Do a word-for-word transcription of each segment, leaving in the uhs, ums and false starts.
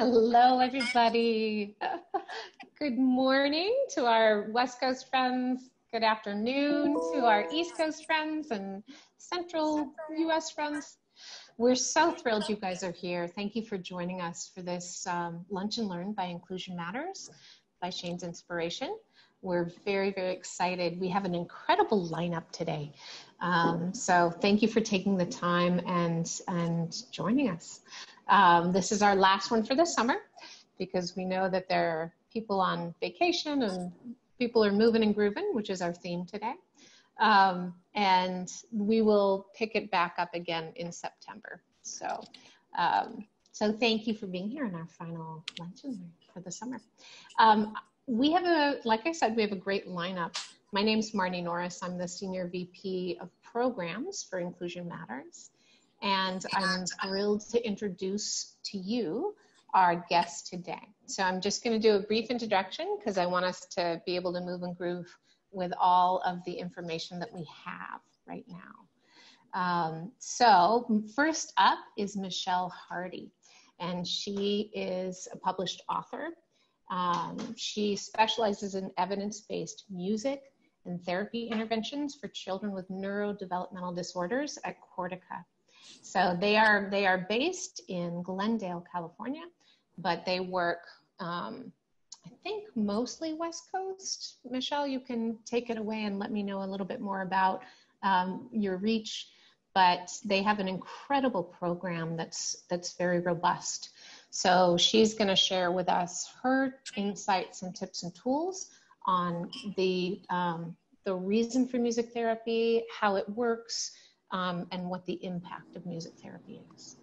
Hello, everybody. Good morning to our West Coast friends. Good afternoon to our East Coast friends and Central U S friends. We're so thrilled you guys are here. Thank you for joining us for this um, Lunch and Learn by Inclusion Matters by Shane's Inspiration. We're very, very excited. We have an incredible lineup today. Um, so thank you for taking the time and, and joining us. Um, this is our last one for the summer because we know that there are people on vacation and people are moving and grooving, which is our theme today. Um, and we will pick it back up again in September. So, um, so thank you for being here in our final lunch and learn for the summer. Um, we have a, like I said, we have a great lineup. My name's Marnie Norris. I'm the Senior V P of Programs for Inclusion Matters. And I'm thrilled to introduce to you our guest today. So I'm just going to do a brief introduction because I want us to be able to move and groove with all of the information that we have right now. Um, so first up is Michelle Hardy, and she is a published author. Um, she specializes in evidence-based music and therapy interventions for children with neurodevelopmental disorders at Cortica. So they are, they are based in Glendale, California, but they work, um, I think, mostly West Coast. Michelle, you can take it away and let me know a little bit more about um, your reach, but they have an incredible program that's, that's very robust. So she's going to share with us her insights and tips and tools on the, um, the reason for music therapy, how it works, Um, and what the impact of music therapy is.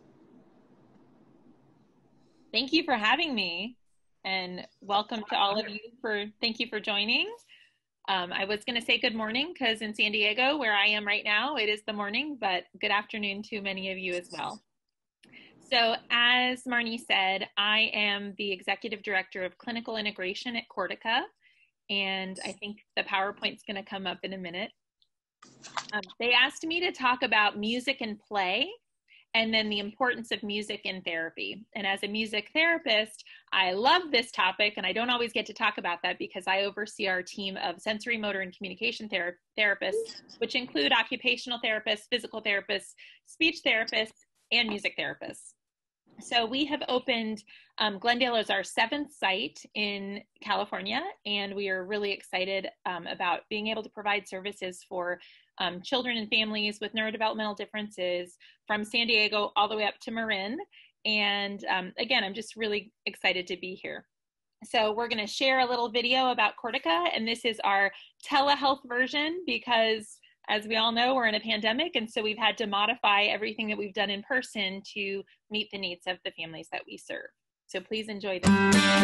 Thank you for having me, and welcome to all of you. For thank you for joining. Um, I was going to say good morning because in San Diego, where I am right now, it is the morning, but good afternoon to many of you as well. So as Marnie said, I am the Executive Director of Clinical Integration at Cortica, and I think the PowerPoint's going to come up in a minute. Um, they asked me to talk about music and play, and then the importance of music in therapy. And as a music therapist, I love this topic, and I don't always get to talk about that because I oversee our team of sensory, motor, and communication ther therapists, which include occupational therapists, physical therapists, speech therapists, and music therapists. So we have opened um, Glendale as our seventh site in California, and we are really excited um, about being able to provide services for um, children and families with neurodevelopmental differences from San Diego all the way up to Marin. And um, again, I'm just really excited to be here. So we're going to share a little video about Cortica, and this is our telehealth version because, as we all know, we're in a pandemic, and so we've had to modify everything that we've done in person to meet the needs of the families that we serve. So please enjoy this.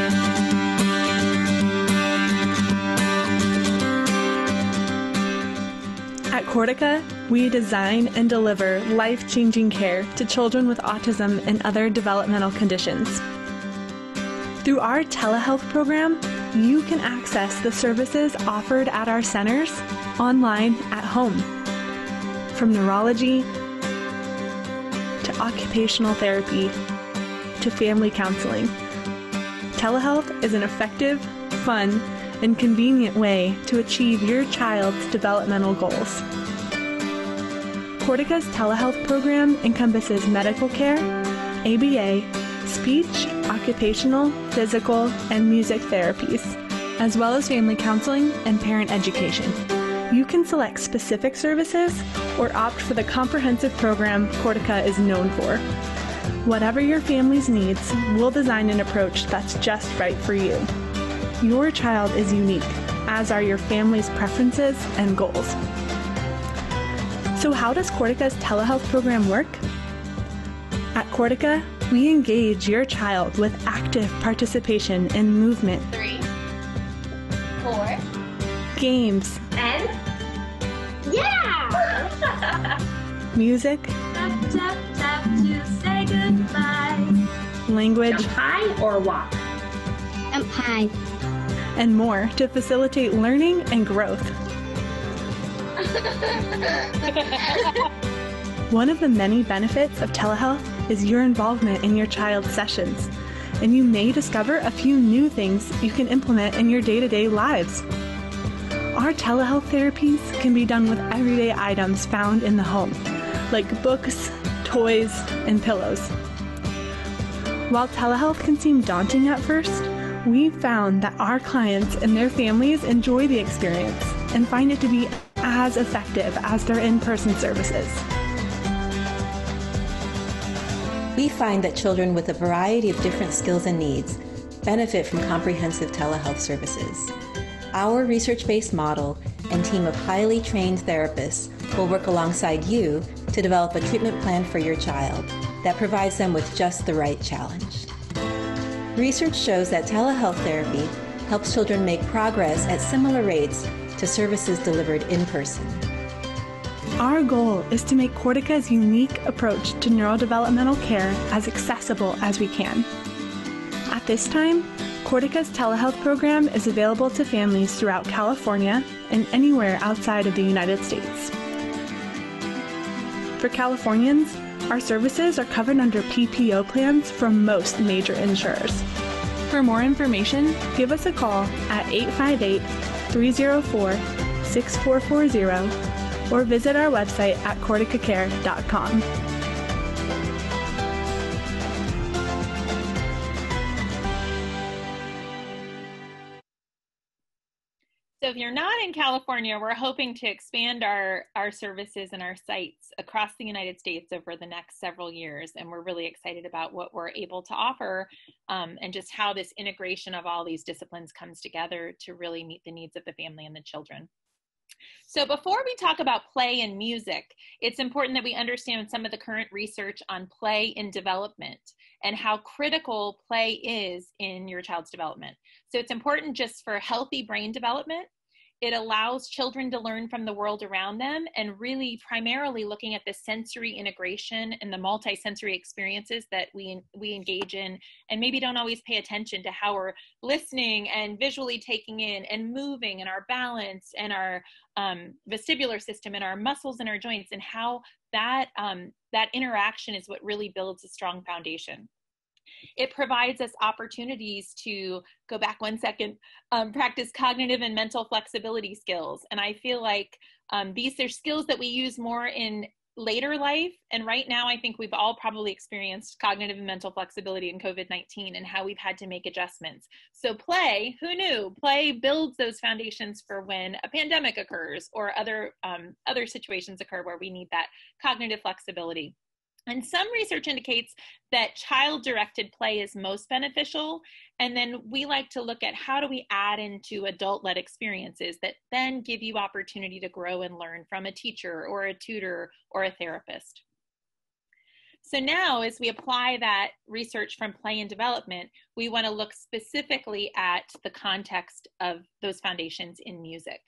At Cortica, we design and deliver life-changing care to children with autism and other developmental conditions. Through our telehealth program, you can access the services offered at our centers online at home. From neurology to occupational therapy to family counseling, telehealth is an effective, fun, and convenient way to achieve your child's developmental goals. Cortica's telehealth program encompasses medical care, A B A, speech, occupational, physical, and music therapies, as well as family counseling and parent education. You can select specific services or opt for the comprehensive program Cortica is known for. Whatever your family's needs, we'll design an approach that's just right for you. Your child is unique, as are your family's preferences and goals. So how does Cortica's telehealth program work? At Cortica, we engage your child with active participation in movement, Three, four, games, and yeah! music, Tap, tap, tap to say goodbye. language, Jump high or walk? Jump high. and more to facilitate learning and growth. One of the many benefits of telehealth is your involvement in your child's sessions. and you may discover a few new things you can implement in your day-to-day lives. Our telehealth therapies can be done with everyday items found in the home, like books, toys, and pillows. While telehealth can seem daunting at first, we found that our clients and their families enjoy the experience and find it to be as effective as their in-person services. We find that children with a variety of different skills and needs benefit from comprehensive telehealth services. Our research-based model and team of highly trained therapists will work alongside you to develop a treatment plan for your child that provides them with just the right challenge. Research shows that telehealth therapy helps children make progress at similar rates to services delivered in person. Our goal is to make Cortica's unique approach to neurodevelopmental care as accessible as we can. At this time, Cortica's telehealth program is available to families throughout California and anywhere outside of the United States. For Californians, our services are covered under P P O plans from most major insurers. For more information, give us a call at eight five eight, three zero four, six four four zero or visit our website at cortica care dot com. So if you're not in California, we're hoping to expand our, our services and our sites across the United States over the next several years. And we're really excited about what we're able to offer um, and just how this integration of all these disciplines comes together to really meet the needs of the family and the children. So before we talk about play and music, it's important that we understand some of the current research on play in development and how critical play is in your child's development. So it's important just for healthy brain development. It allows children to learn from the world around them and really primarily looking at the sensory integration and the multi-sensory experiences that we, we engage in and maybe don't always pay attention to how we're listening and visually taking in and moving and our balance and our um, vestibular system and our muscles and our joints and how that, um, that interaction is what really builds a strong foundation. It provides us opportunities to go back one second, um, practice cognitive and mental flexibility skills. And I feel like um, these are skills that we use more in later life. And right now, I think we've all probably experienced cognitive and mental flexibility in COVID nineteen and how we've had to make adjustments. So play, who knew? Play builds those foundations for when a pandemic occurs or other, um, other situations occur where we need that cognitive flexibility. And some research indicates that child-directed play is most beneficial. And then we like to look at how do we add into adult-led experiences that then give you opportunity to grow and learn from a teacher or a tutor or a therapist. So now as we apply that research from play and development, we want to look specifically at the context of those foundations in music.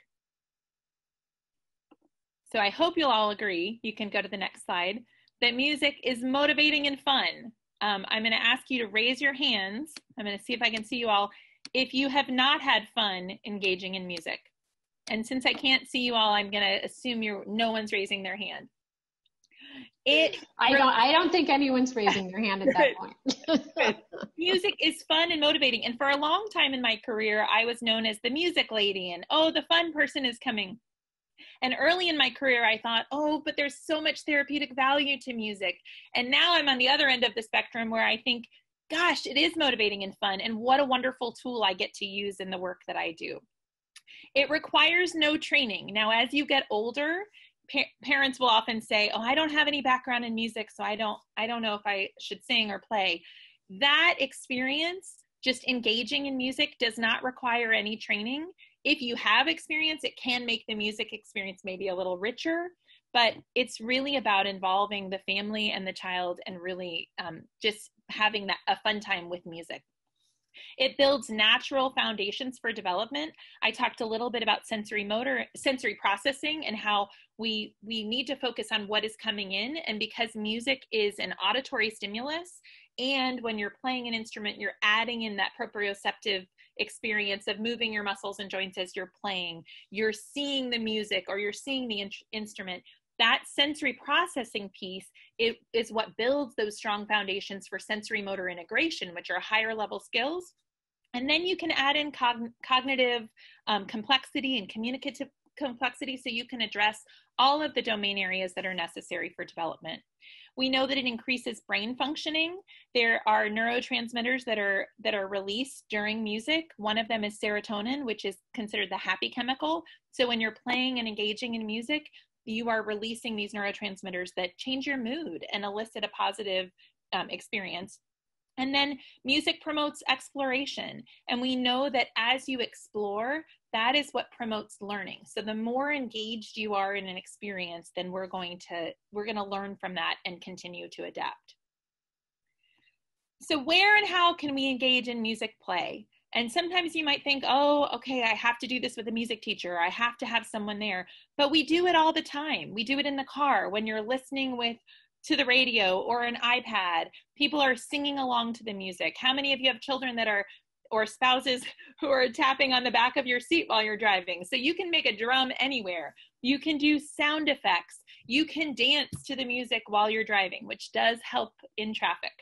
So I hope you'll all agree, you can go to the next slide, that music is motivating and fun. Um, I'm going to ask you to raise your hands. I'm going to see if I can see you all. If you have not had fun engaging in music. And since I can't see you all, I'm going to assume you're, no one's raising their hand. It, I don't, I don't think anyone's raising their hand at that point. Music is fun and motivating. And for a long time in my career, I was known as the music lady and, oh, the fun person is coming. And early in my career, I thought, oh, but there's so much therapeutic value to music. And now I'm on the other end of the spectrum where I think, gosh, it is motivating and fun. And what a wonderful tool I get to use in the work that I do. It requires no training. Now, as you get older, pa parents will often say, oh, I don't have any background in music, so I don't, I don't know if I should sing or play. That experience, just engaging in music, does not require any training. If you have experience, it can make the music experience maybe a little richer, but it's really about involving the family and the child and really um, just having that, a fun time with music. It builds natural foundations for development. I talked a little bit about sensory motor, sensory processing and how we, we need to focus on what is coming in. And because music is an auditory stimulus, and when you're playing an instrument, you're adding in that proprioceptive experience of moving your muscles and joints as you're playing. You're seeing the music or you're seeing the in instrument. that sensory processing piece, it is what builds those strong foundations for sensory motor integration, which are higher level skills. And then you can add in cogn cognitive um, complexity and communicative complexity, so you can address all of the domain areas that are necessary for development. We know that it increases brain functioning. There are neurotransmitters that are that are released during music. One of them is serotonin, which is considered the happy chemical. So when you're playing and engaging in music, you are releasing these neurotransmitters that change your mood and elicit a positive um, experience. And then music promotes exploration. And we know that as you explore, that is what promotes learning. So the more engaged you are in an experience, then we're going to, we're going to learn from that and continue to adapt. So where and how can we engage in music play? And sometimes you might think, oh, okay, I have to do this with a music teacher. I have to have someone there. But we do it all the time. We do it in the car when you're listening with to the radio or an iPad. People are singing along to the music. How many of you have children that are, or spouses who are tapping on the back of your seat while you're driving? So you can make a drum anywhere. You can do sound effects. You can dance to the music while you're driving, which does help in traffic.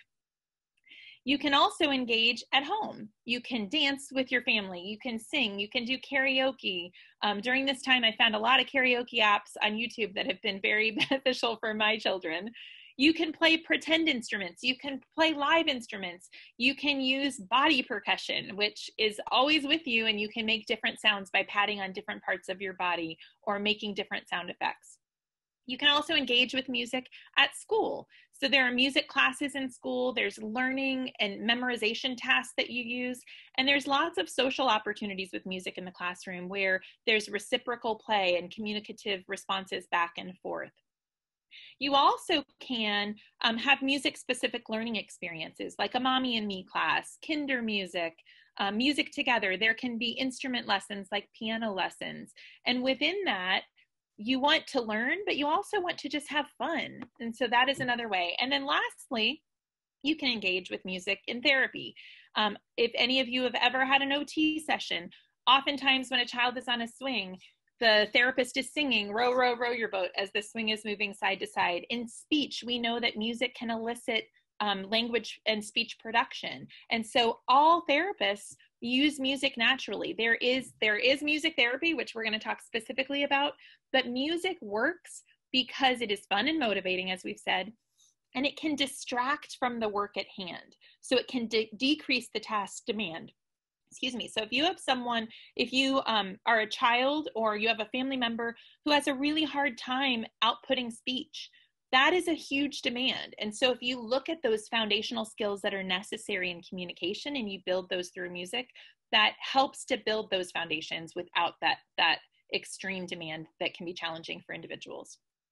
You can also engage at home. You can dance with your family. You can sing. You can do karaoke. Um, during this time, I found a lot of karaoke apps on YouTube that have been very beneficial for my children. You can play pretend instruments. You can play live instruments. You can use body percussion, which is always with you, and you can make different sounds by patting on different parts of your body or making different sound effects. You can also engage with music at school. So there are music classes in school, there's learning and memorization tasks that you use, and there's lots of social opportunities with music in the classroom where there's reciprocal play and communicative responses back and forth. You also can um, have music-specific learning experiences like a Mommy and Me class, kinder music, uh, music together. There can be instrument lessons like piano lessons, and within that, you want to learn, but you also want to just have fun. And so that is another way. And then lastly, you can engage with music in therapy. Um, if any of you have ever had an O T session, oftentimes when a child is on a swing, the therapist is singing, row, row, row your boat as the swing is moving side to side. In speech, we know that music can elicit um, language and speech production. And so all therapists use music naturally. There is, there is music therapy, which we're going to talk specifically about, but music works because it is fun and motivating, as we've said, and it can distract from the work at hand. So it can de decrease the task demand. Excuse me. So if you have someone, if you um, are a child or you have a family member who has a really hard time outputting speech, that is a huge demand. And so if you look at those foundational skills that are necessary in communication and you build those through music, that helps to build those foundations without that, that extreme demand that can be challenging for individuals.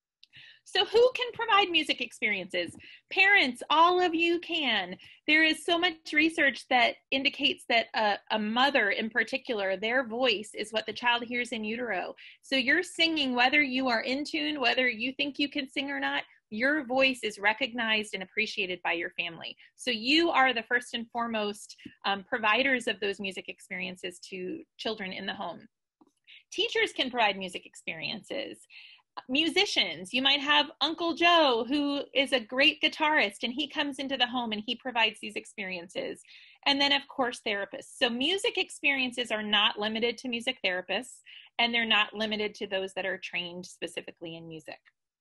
So who can provide music experiences? Parents, all of you can. There is so much research that indicates that a, a mother in particular, their voice is what the child hears in utero. So you're singing, whether you are in tune, whether you think you can sing or not, your voice is recognized and appreciated by your family. So you are the first and foremost um, providers of those music experiences to children in the home. Teachers can provide music experiences. Musicians, you might have Uncle Joe, who is a great guitarist, and he comes into the home and he provides these experiences. And then, of course, therapists. So music experiences are not limited to music therapists, and they're not limited to those that are trained specifically in music.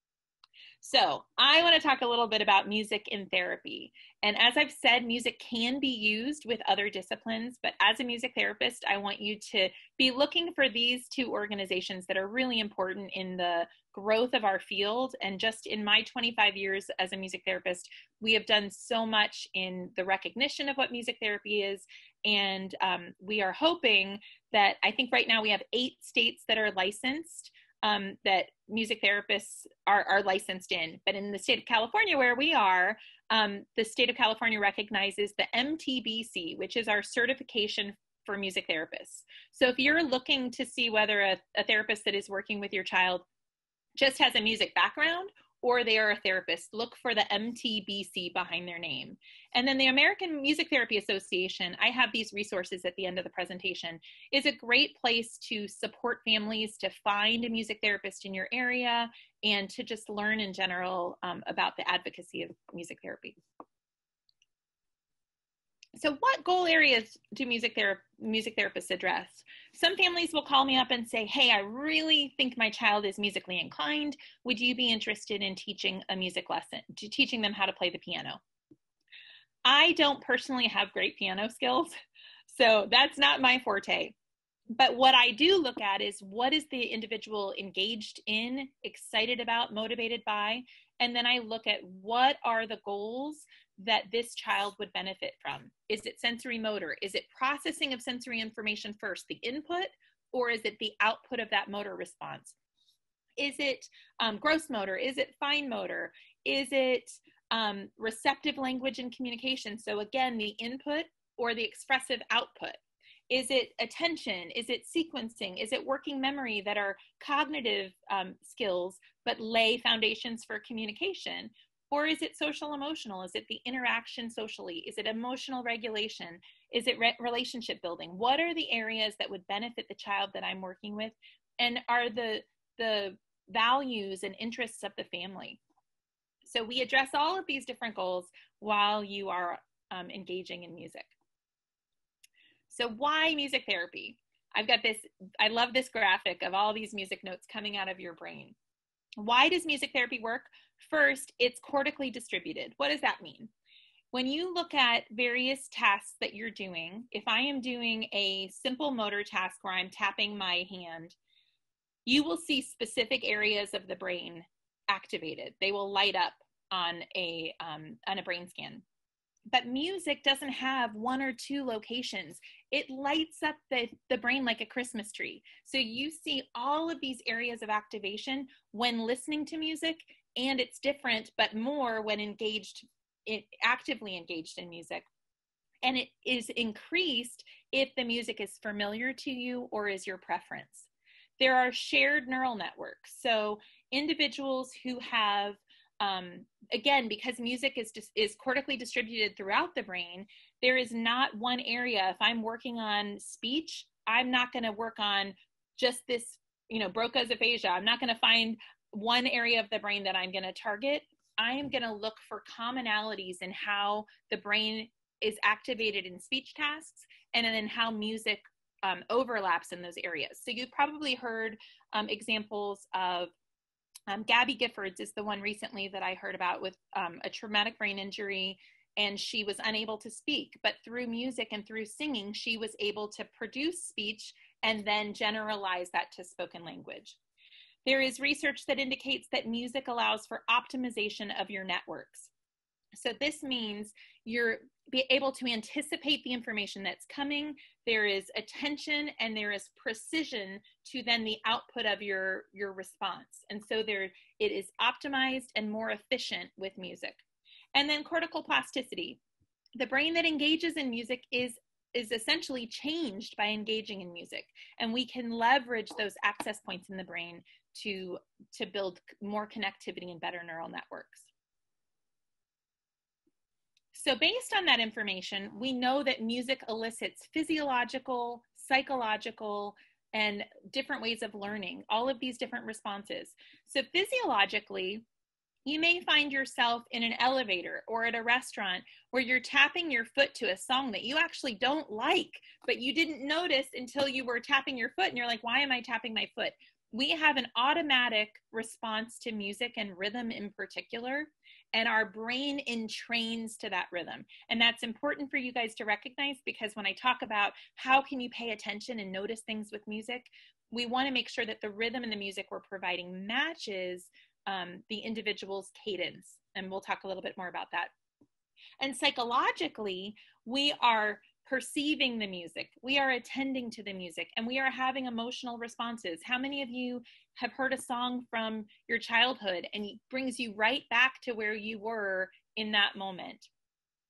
So I want to talk a little bit about music in therapy. And as I've said, music can be used with other disciplines, but as a music therapist, I want you to be looking for these two organizations that are really important in the growth of our field. And just in my twenty-five years as a music therapist, we have done so much in the recognition of what music therapy is. And um, we are hoping that, I think right now we have eight states that are licensed. Um, that music therapists are, are licensed in. But in the state of California, where we are, um, the state of California recognizes the M T B C, which is our certification for music therapists. So if you're looking to see whether a, a therapist that is working with your child just has a music background, or they are a therapist, look for the M T B C behind their name. And then the American Music Therapy Association, I have these resources at the end of the presentation, is a great place to support families to find a music therapist in your area and to just learn in general um, about the advocacy of music therapy. So what goal areas do music, thera music therapists address? Some families will call me up and say, hey, I really think my child is musically inclined. Would you be interested in teaching a music lesson, to teaching them how to play the piano? I don't personally have great piano skills, so that's not my forte. But what I do look at is what is the individual engaged in, excited about, motivated by, and then I look at what are the goals that this child would benefit from. Is it sensory motor? Is it processing of sensory information first, the input, or is it the output of that motor response? Is it um, gross motor? Is it fine motor? Is it um, receptive language and communication? So again, the input or the expressive output. Is it attention? Is it sequencing? Is it working memory that are cognitive um, skills but lay foundations for communication? Or is it social emotional? Is it the interaction socially? Is it emotional regulation? Is it re relationship building? What are the areas that would benefit the child that I'm working with? And are the, the values and interests of the family? So we address all of these different goals while you are um, engaging in music. So why music therapy? I've got this, I love this graphic of all these music notes coming out of your brain. Why does music therapy work? First, it's cortically distributed. What does that mean? When you look at various tasks that you're doing, if I am doing a simple motor task where I'm tapping my hand, you will see specific areas of the brain activated. They will light up on a, um, on a brain scan. But music doesn't have one or two locations. It lights up the, the brain like a Christmas tree. So you see all of these areas of activation when listening to music, and it's different, but more when engaged, it, actively engaged in music. And it is increased if the music is familiar to you or is your preference. There are shared neural networks. So individuals who have Um, again, because music is just is cortically distributed throughout the brain, there is not one area. If I'm working on speech, I'm not going to work on just this, you know, Broca's aphasia. I'm not going to find one area of the brain that I'm going to target. I am going to look for commonalities in how the brain is activated in speech tasks and then how music um, overlaps in those areas. So you've probably heard um, examples of Um, Gabby Giffords is the one recently that I heard about with um, a traumatic brain injury, and she was unable to speak, but through music and through singing, she was able to produce speech and then generalize that to spoken language. There is research that indicates that music allows for optimization of your networks. So this means you're be able to anticipate the information that's coming. There is attention and there is precision to then the output of your, your response. And so there, it is optimized and more efficient with music. And then cortical plasticity. The brain that engages in music is, is essentially changed by engaging in music. And we can leverage those access points in the brain to, to build more connectivity and better neural networks. So based on that information, we know that music elicits physiological, psychological, and different ways of learning, all of these different responses. So physiologically, you may find yourself in an elevator or at a restaurant where you're tapping your foot to a song that you actually don't like, but you didn't notice until you were tapping your foot and you're like, why am I tapping my foot? We have an automatic response to music and rhythm in particular, and our brain entrains to that rhythm. And that's important for you guys to recognize, because when I talk about how can you pay attention and notice things with music, we want to make sure that the rhythm and the music we're providing matches um, the individual's cadence. And we'll talk a little bit more about that. And psychologically, we are perceiving the music, we are attending to the music, and we are having emotional responses. How many of you have heard a song from your childhood and it brings you right back to where you were in that moment?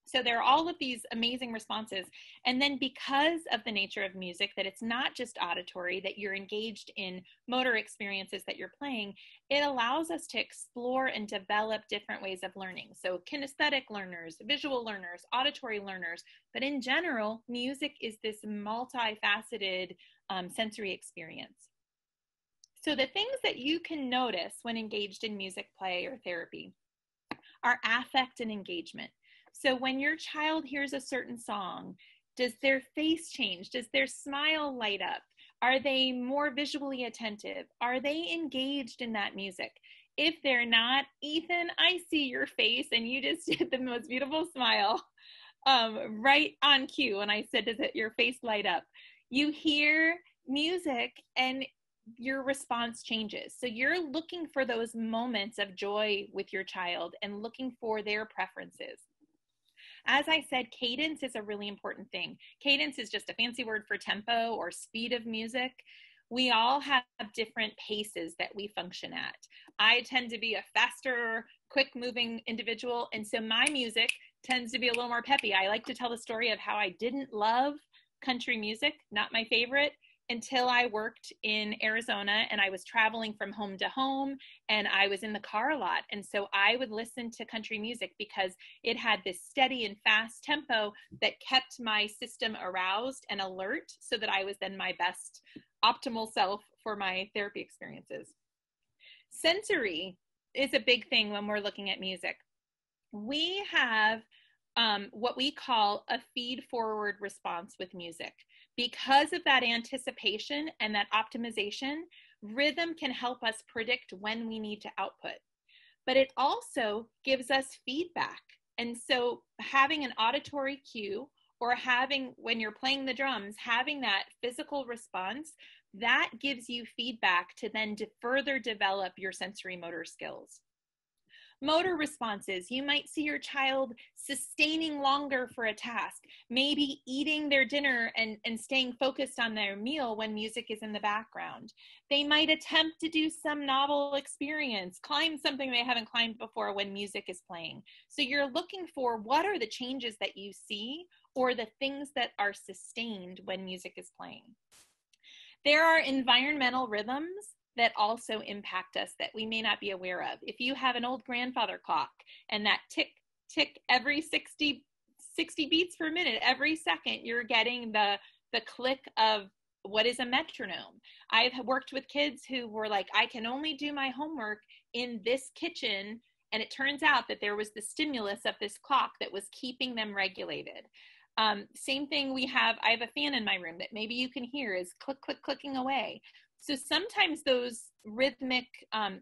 So there are all of these amazing responses. And then because of the nature of music, that it's not just auditory, that you're engaged in motor experiences that you're playing, it allows us to explore and develop different ways of learning. So kinesthetic learners, visual learners, auditory learners, but in general, music is this multifaceted um, sensory experience. So the things that you can notice when engaged in music, play, or therapy are affect and engagement. So when your child hears a certain song, does their face change? Does their smile light up? Are they more visually attentive? Are they engaged in that music? If they're not, Ethan, I see your face and you just did the most beautiful smile um, right on cue. And I said, does it, your face light up? You hear music and your response changes. So you're looking for those moments of joy with your child and looking for their preferences. As I said, cadence is a really important thing. Cadence is just a fancy word for tempo or speed of music. We all have different paces that we function at. I tend to be a faster, quick-moving individual, and so my music tends to be a little more peppy. I like to tell the story of how I didn't love country music, not my favorite, until I worked in Arizona and I was traveling from home to home and I was in the car a lot. And so I would listen to country music because it had this steady and fast tempo that kept my system aroused and alert so that I was then my best optimal self for my therapy experiences. Sensory is a big thing when we're looking at music. We have um, what we call a feed-forward response with music. Because of that anticipation and that optimization, rhythm can help us predict when we need to output. But it also gives us feedback. And so having an auditory cue or having, when you're playing the drums, having that physical response, that gives you feedback to then to further develop your sensory motor skills. Motor responses, you might see your child sustaining longer for a task, maybe eating their dinner and, and staying focused on their meal when music is in the background. They might attempt to do some novel experience, climb something they haven't climbed before when music is playing. So you're looking for what are the changes that you see or the things that are sustained when music is playing. There are environmental rhythms that also impact us that we may not be aware of. If you have an old grandfather clock and that tick, tick every sixty, sixty beats per minute, every second, you're getting the, the click of what is a metronome. I've worked with kids who were like, I can only do my homework in this kitchen. And it turns out that there was the stimulus of this clock that was keeping them regulated. Um, same thing we have, I have a fan in my room that maybe you can hear is click, click, clicking away. So sometimes those rhythmic um,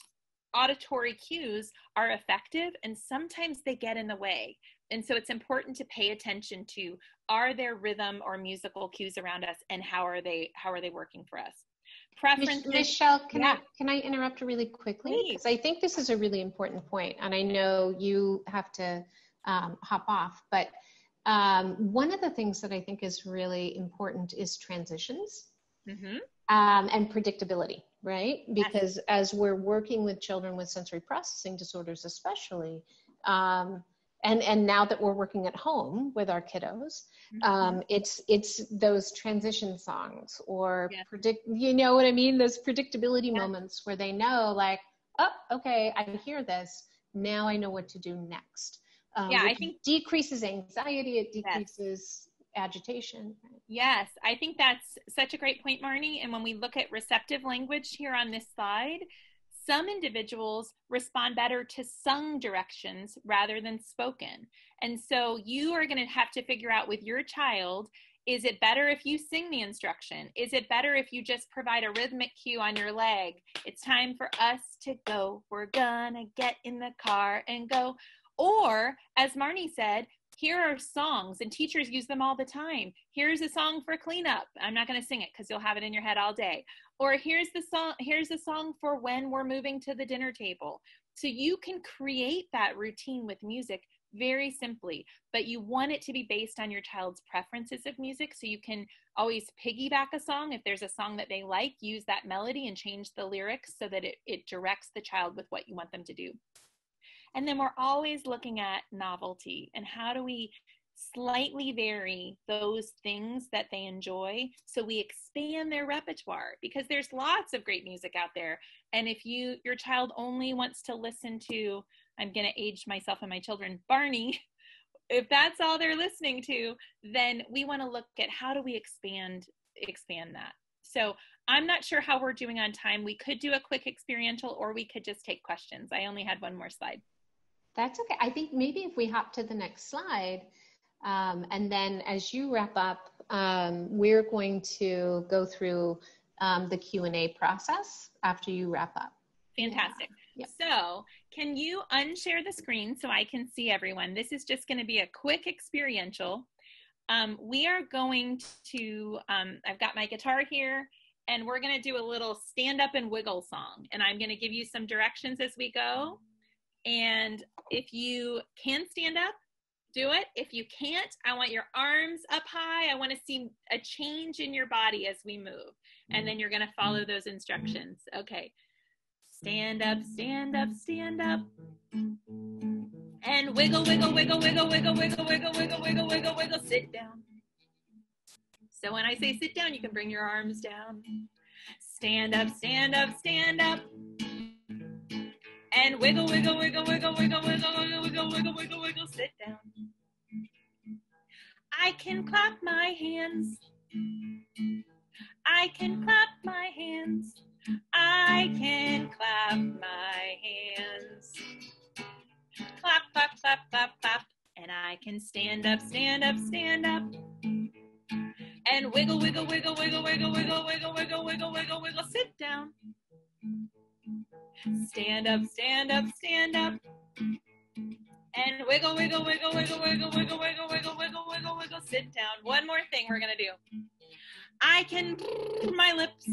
auditory cues are effective and sometimes they get in the way. And so it's important to pay attention to, are there rhythm or musical cues around us and how are they, how are they working for us? Preferences. Michelle, can yeah. I can I interrupt really quickly? Please. Because I think this is a really important point, and I know you have to um, hop off. But um, one of the things that I think is really important is transitions. Mm-hmm. Um, and predictability, right? Because yes. as we're working with children with sensory processing disorders, especially, um, and and now that we're working at home with our kiddos, mm-hmm. um, it's it's those transition songs or yes. predict, you know what I mean? Those predictability yes. moments where they know, like, oh, okay, I hear this. Now I know what to do next. Um, yeah, I think decreases anxiety. It decreases. Yes. agitation. Yes, I think that's such a great point, Marnie. And when we look at receptive language here on this slide, some individuals respond better to sung directions rather than spoken. And so you are going to have to figure out with your child, is it better if you sing the instruction? Is it better if you just provide a rhythmic cue on your leg? It's time for us to go. We're gonna get in the car and go. Or, as Marnie said, here are songs, and teachers use them all the time. Here's a song for cleanup. I'm not going to sing it because you'll have it in your head all day. Or here's the song, here's a song for when we're moving to the dinner table. So you can create that routine with music very simply, but you want it to be based on your child's preferences of music. So you can always piggyback a song. If there's a song that they like, use that melody and change the lyrics so that it, it directs the child with what you want them to do. And then we're always looking at novelty and how do we slightly vary those things that they enjoy so we expand their repertoire, because there's lots of great music out there. And if you your child only wants to listen to, I'm going to age myself and my children, Barney, if that's all they're listening to, then we want to look at how do we expand expand that. So I'm not sure how we're doing on time. We could do a quick experiential, or we could just take questions. I only had one more slide. That's okay. I think maybe if we hop to the next slide, um, and then as you wrap up, um, we're going to go through um, the Q and A process after you wrap up. Fantastic. Yeah. So can you unshare the screen so I can see everyone? This is just going to be a quick experiential. Um, we are going to, um, I've got my guitar here, and we're going to do a little stand up and wiggle song. And I'm going to give you some directions as we go. And if you can stand up, do it. If you can't, I want your arms up high. I want to see a change in your body as we move. And then you're going to follow those instructions. Okay. Stand up, stand up, stand up. And wiggle, wiggle, wiggle, wiggle, wiggle, wiggle, wiggle, wiggle, wiggle, wiggle, wiggle, sit down. So when I say sit down, you can bring your arms down. Stand up, stand up, stand up. And wiggle, wiggle, wiggle, wiggle, wiggle, wiggle, wiggle, wiggle, wiggle, wiggle, wiggle, sit down. I can clap my hands. I can clap my hands. I can clap my hands. Clap, clap, clap, clap, clap. And I can stand up, stand up, stand up. And wiggle, wiggle, wiggle, wiggle, wiggle, wiggle, wiggle, wiggle, wiggle, wiggle, wiggle, sit down. Stand up, stand up, stand up. And wiggle, wiggle, wiggle, wiggle, wiggle, wiggle, wiggle, wiggle, wiggle, wiggle, wiggle, sit down. One more thing we're gonna do. I can my lips.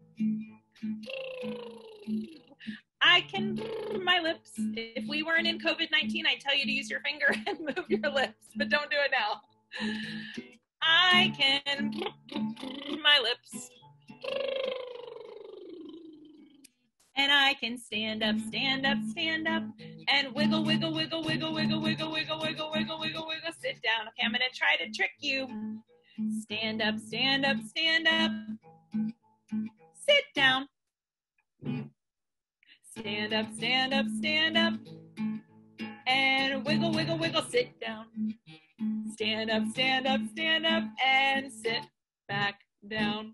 I can my lips. If we weren't in COVID nineteen, I'd tell you to use your finger and move your lips, but don't do it now. I can my lips. And I can stand up, stand up, stand up, and wiggle, wiggle, wiggle, wiggle, wiggle, wiggle, wiggle, wiggle, wiggle, wiggle, wiggle, sit down. Okay, I'm gonna try to trick you. Stand up, stand up, stand up. Sit down. Stand up, stand up, stand up. And wiggle, wiggle, wiggle, sit down. Stand up, stand up, stand up, and sit back down.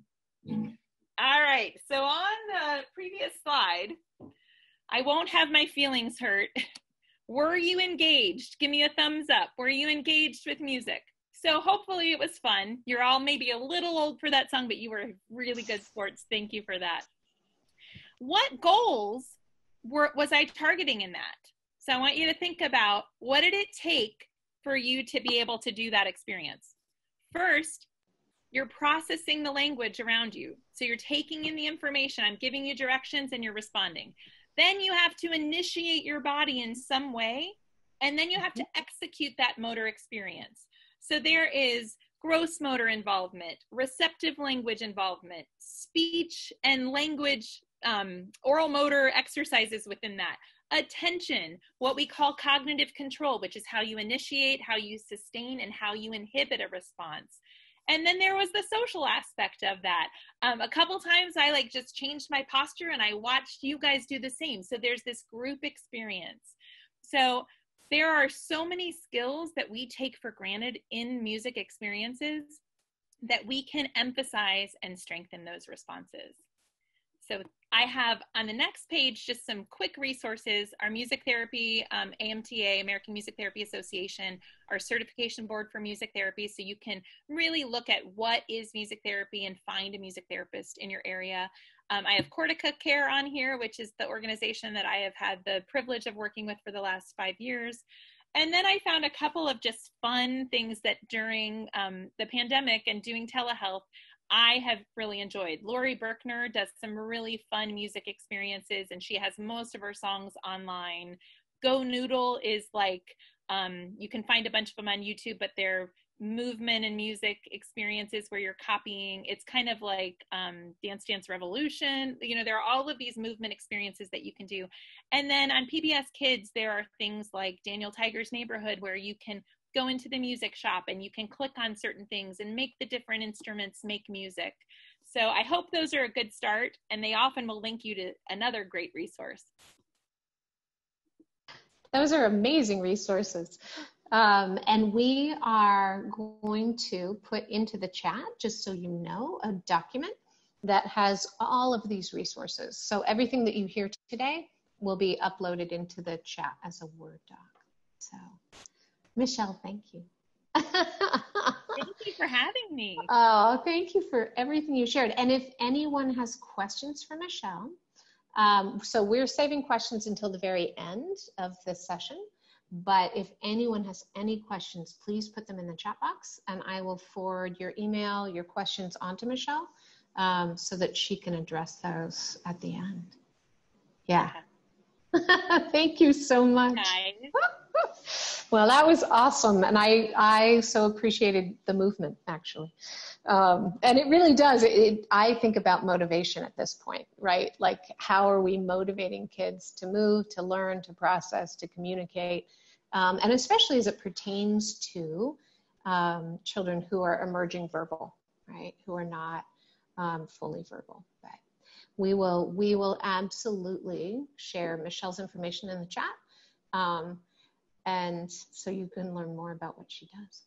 All right, so on the previous slide, I won't have my feelings hurt. Were you engaged? Give me a thumbs up. Were you engaged with music? So hopefully it was fun. You're all maybe a little old for that song, but you were really good sports. Thank you for that. What goals were was I targeting in that? So I want you to think about, what did it take for you to be able to do that experience? First, you're processing the language around you. So you're taking in the information. I'm giving you directions and you're responding. Then you have to initiate your body in some way, and then you have to execute that motor experience. So there is gross motor involvement, receptive language involvement, speech and language, um, oral motor exercises within that. Attention, what we call cognitive control, which is how you initiate, how you sustain, and how you inhibit a response. And then there was the social aspect of that. Um, a couple times I like just changed my posture and I watched you guys do the same. So there's this group experience. So there are so many skills that we take for granted in music experiences that we can emphasize and strengthen those responses. So I have on the next page just some quick resources. Our music therapy, um, A M T A, American Music Therapy Association, our certification board for music therapy. So you can really look at what is music therapy and find a music therapist in your area. Um, I have Cortica Care on here, which is the organization that I have had the privilege of working with for the last five years. And then I found a couple of just fun things that during um, the pandemic and doing telehealth, I have really enjoyed. Lori Berkner does some really fun music experiences, and she has most of her songs online. Go Noodle is like Um, you can find a bunch of them on YouTube, but they're movement and music experiences where you're copying. It's kind of like um, Dance Dance Revolution. You know, there are all of these movement experiences that you can do. And then on P B S Kids, there are things like Daniel Tiger's Neighborhood, where you can go into the music shop and you can click on certain things and make the different instruments make music. So I hope those are a good start, and they often will link you to another great resource. Those are amazing resources. Um, and we are going to put into the chat, just so you know, a document that has all of these resources. So everything that you hear today will be uploaded into the chat as a Word doc. So, Michelle, thank you. Thank you for having me. Oh, thank you for everything you shared. And if anyone has questions for Michelle, um, so we're saving questions until the very end of this session. But if anyone has any questions, please put them in the chat box, and I will forward your email, your questions onto Michelle, um, so that she can address those at the end. Yeah. Thank you so much. Nice. Well, that was awesome. And I, I so appreciated the movement, actually. Um, and it really does. It, it, I think about motivation at this point, right? Like, how are we motivating kids to move, to learn, to process, to communicate? Um, and especially as it pertains to um, children who are emerging verbal, right? Who are not um, fully verbal. But we will, we will absolutely share Michelle's information in the chat. Um, and so you can learn more about what she does.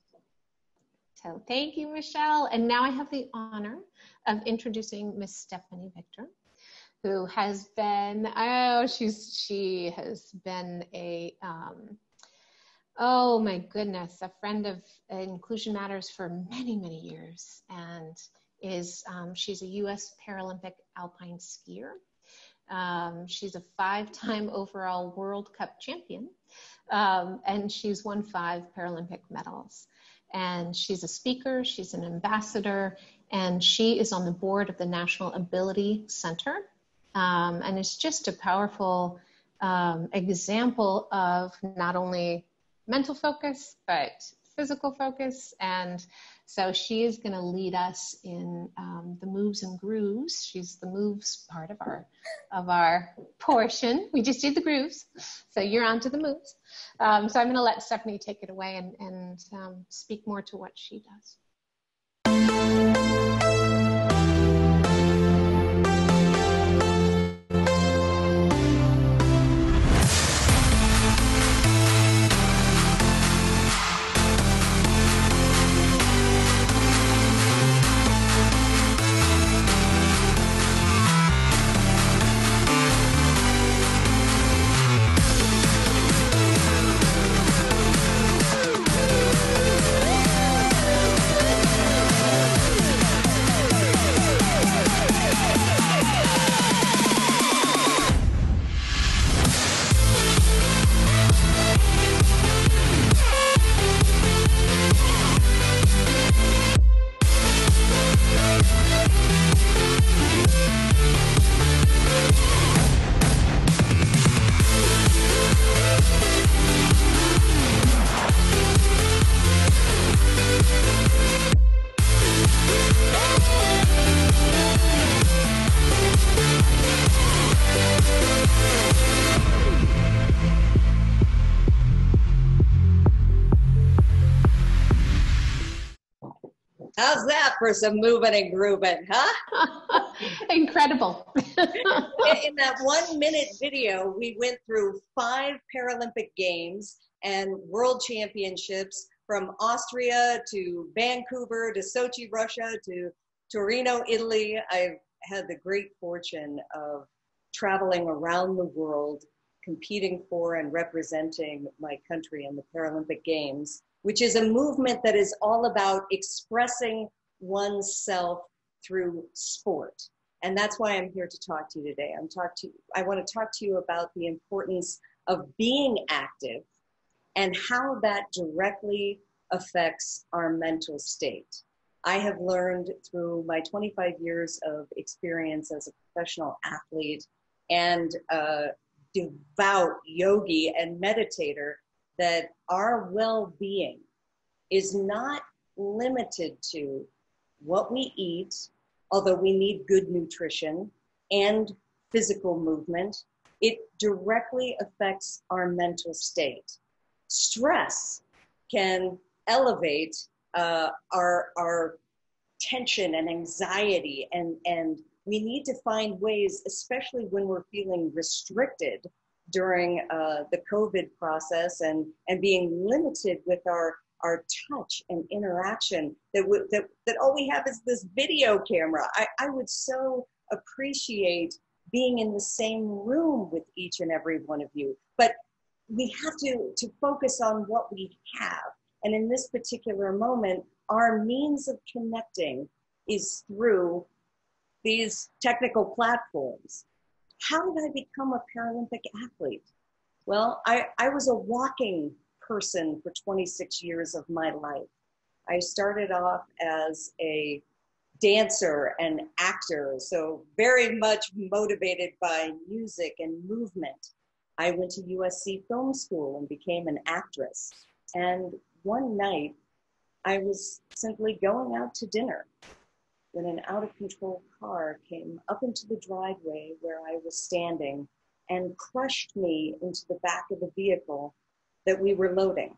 So thank you, Michelle. And now I have the honor of introducing Miss Stephani Victor, who has been, oh, she's, she has been a, um, oh my goodness, a friend of Inclusion Matters for many, many years. And is, um, she's a U S Paralympic alpine skier. Um, she's a five-time overall World Cup champion. Um, and she's won five Paralympic medals. And she's a speaker, she's an ambassador, and she is on the board of the National Ability Center. Um, and it's just a powerful um, example of not only mental focus, but physical focus. And so she is going to lead us in um, the moves and grooves. She's the moves part of our of our portion. We just did the grooves, so you're on to the moves. Um, so I'm going to let Stephani take it away and, and um, speak more to what she does. How's that for some moving and grooving, huh? Incredible. In that one minute video, we went through five Paralympic Games and World Championships, from Austria to Vancouver to Sochi, Russia to Torino, Italy. I've had the great fortune of traveling around the world, competing for and representing my country in the Paralympic Games, which is a movement that is all about expressing oneself through sport. And that's why I'm here to talk to you today. I'm talk to, I want to talk to you about the importance of being active and how that directly affects our mental state. I have learned through my twenty-five years of experience as a professional athlete and a devout yogi and meditator that our well-being is not limited to what we eat, although we need good nutrition and physical movement. It directly affects our mental state. Stress can elevate uh, our, our tension and anxiety, and, and we need to find ways, especially when we're feeling restricted during uh, the COVID process and, and being limited with our, our touch and interaction, that, w- that, that all we have is this video camera. I, I would so appreciate being in the same room with each and every one of you, but we have to, to focus on what we have. And in this particular moment, our means of connecting is through these technical platforms. How did I become a Paralympic athlete? Well, I, I was a walking person for twenty-six years of my life. I started off as a dancer and actor, so very much motivated by music and movement. I went to U S C Film School and became an actress. And one night, I was simply going out to dinner when an out-of-control car came up into the driveway where I was standing and crushed me into the back of the vehicle that we were loading.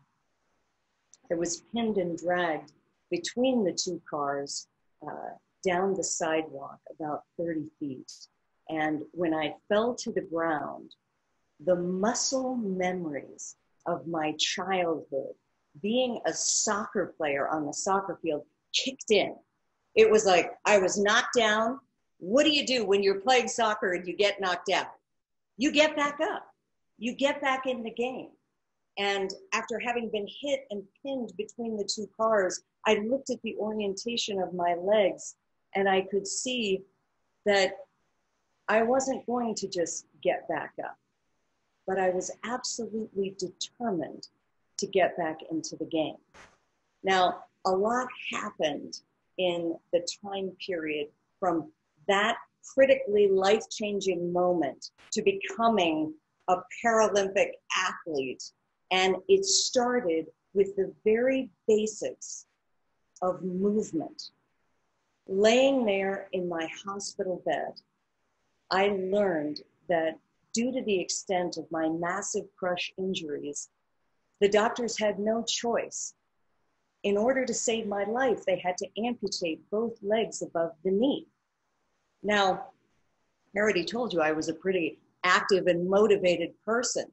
I was pinned and dragged between the two cars uh, down the sidewalk about thirty feet. And when I fell to the ground, the muscle memories of my childhood, being a soccer player on the soccer field, kicked in. It was like I was knocked down. What do you do when you're playing soccer and you get knocked out? You get back up. You get back in the game. And after having been hit and pinned between the two cars, I looked at the orientation of my legs and I could see that I wasn't going to just get back up, but I was absolutely determined to get back into the game. Now, a lot happened in the time period from that critically life-changing moment to becoming a Paralympic athlete. And it started with the very basics of movement. Laying there in my hospital bed, I learned that due to the extent of my massive crush injuries, the doctors had no choice. In order to save my life, they had to amputate both legs above the knee. Now, I already told you I was a pretty active and motivated person.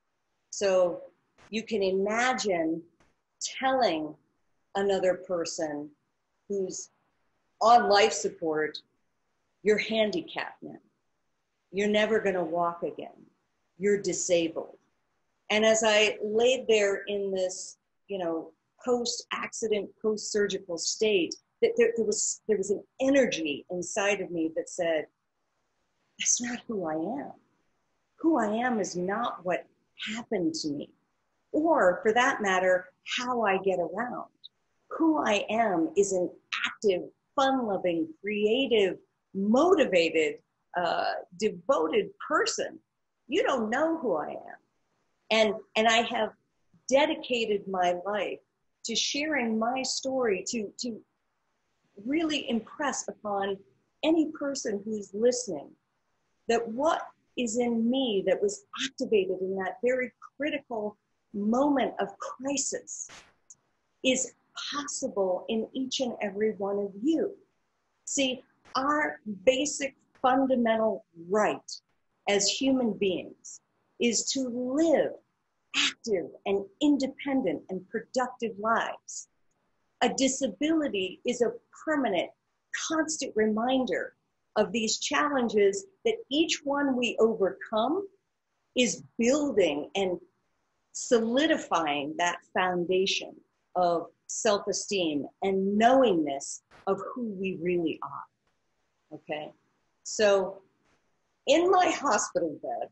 So you can imagine telling another person who's on life support, you're handicapped now. You're never gonna walk again. You're disabled. And as I laid there in this, you know, post-accident, post-surgical state, that there, there was there was an energy inside of me that said, that's not who I am. Who I am is not what happened to me, or for that matter, how I get around. Who I am is an active, fun-loving, creative, motivated, uh, devoted person. You don't know who I am. And, and I have dedicated my life to sharing my story, to, to really impress upon any person who's listening that what is in me that was activated in that very critical moment of crisis is possible in each and every one of you. See, our basic fundamental right as human beings is to live active and independent and productive lives. A disability is a permanent, constant reminder of these challenges that each one we overcome is building and solidifying that foundation of self-esteem and knowingness of who we really are, okay? So in my hospital bed,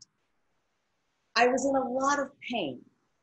I was in a lot of pain.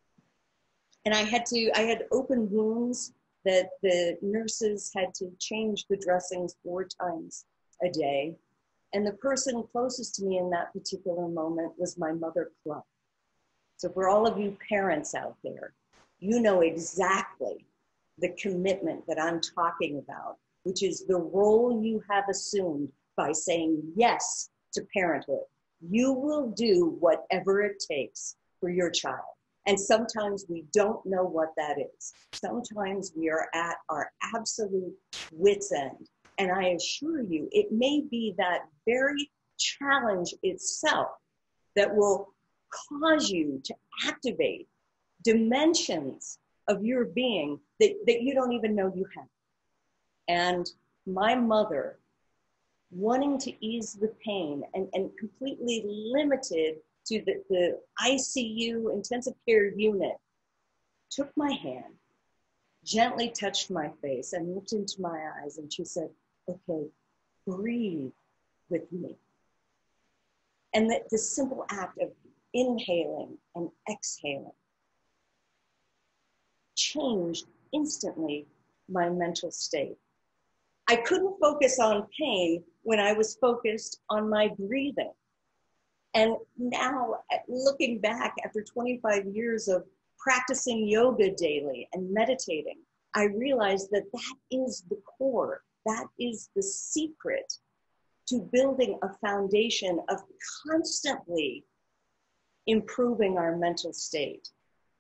And I had to, I had open wounds that the nurses had to change the dressings four times a day. And the person closest to me in that particular moment was my mother, Club. So for all of you parents out there, you know exactly the commitment that I'm talking about, which is the role you have assumed by saying yes to parenthood. You will do whatever it takes for your child. And sometimes we don't know what that is. Sometimes we are at our absolute wit's end. And I assure you, it may be that very challenge itself that will cause you to activate dimensions of your being that, that you don't even know you have. And my mother, wanting to ease the pain and, and completely limited to the, the I C U intensive care unit, took my hand, gently touched my face and looked into my eyes, and she said, okay, breathe with me. And the, the simple act of inhaling and exhaling changed instantly my mental state. I couldn't focus on pain when I was focused on my breathing. And now, looking back after twenty-five years of practicing yoga daily and meditating, I realized that that is the core, that is the secret to building a foundation of constantly improving our mental state.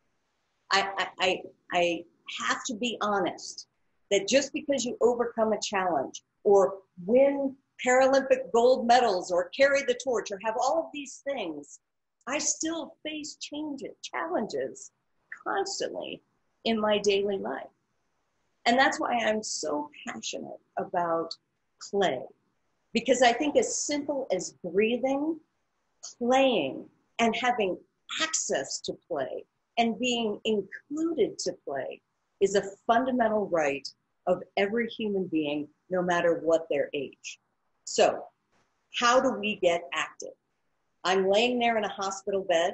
I, I, I have to be honest that just because you overcome a challenge or win Paralympic gold medals or carry the torch or have all of these things, I still face changes, challenges constantly in my daily life. And that's why I'm so passionate about play, because I think as simple as breathing, playing, and having access to play and being included to play is a fundamental right of every human being, no matter what their age. So how do we get active? I'm laying there in a hospital bed.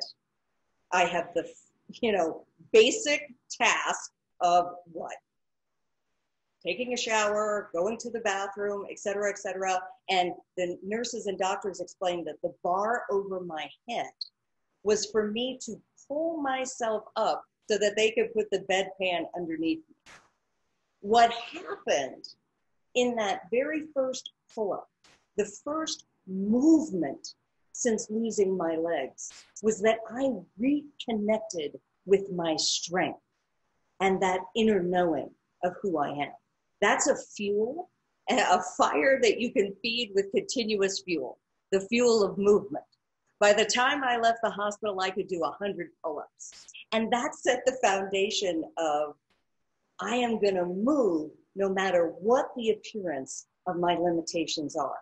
I have the, you know, basic task of what? Taking a shower, going to the bathroom, et cetera, et cetera. And the nurses and doctors explained that the bar over my head was for me to pull myself up so that they could put the bedpan underneath me. What happened in that very first pull-up, the first movement since losing my legs, was that I reconnected with my strength and that inner knowing of who I am. That's a fuel, a fire that you can feed with continuous fuel, the fuel of movement. By the time I left the hospital, I could do one hundred pull-ups. And that set the foundation of, I am going to move no matter what the appearance of my limitations are.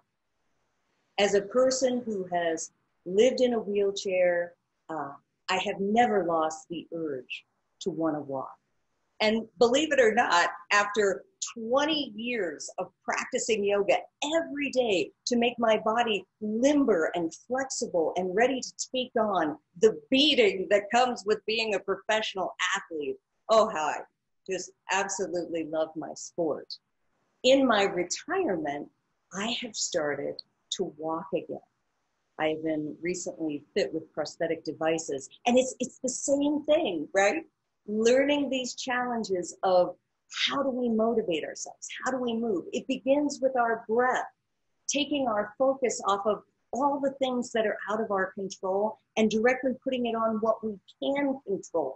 As a person who has lived in a wheelchair, uh, I have never lost the urge to want to walk. And believe it or not, after twenty years of practicing yoga every day to make my body limber and flexible and ready to take on the beating that comes with being a professional athlete, oh, how I just absolutely love my sport. In my retirement, I have started to walk again. I've been recently fit with prosthetic devices, and it's it's the same thing, right? Learning these challenges of how do we motivate ourselves? How do we move? It begins with our breath, taking our focus off of all the things that are out of our control and directly putting it on what we can control,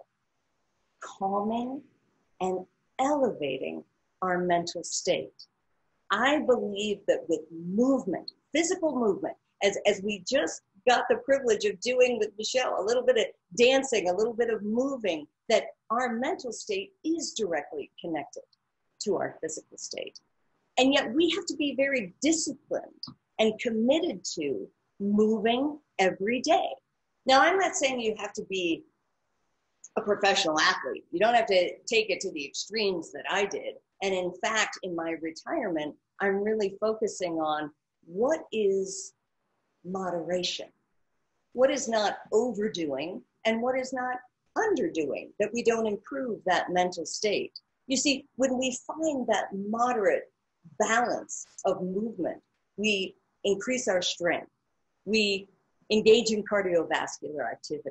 calming and elevating our mental state. I believe that with movement, physical movement, as, as we just got the privilege of doing with Michelle, a little bit of dancing, a little bit of moving, that our mental state is directly connected to our physical state. And yet we have to be very disciplined and committed to moving every day. Now, I'm not saying you have to be a professional athlete. You don't have to take it to the extremes that I did. And in fact, in my retirement, I'm really focusing on what is moderation, what is not overdoing, and what is not underdoing, that we don't improve that mental state. You see, when we find that moderate balance of movement, we increase our strength, we engage in cardiovascular activity,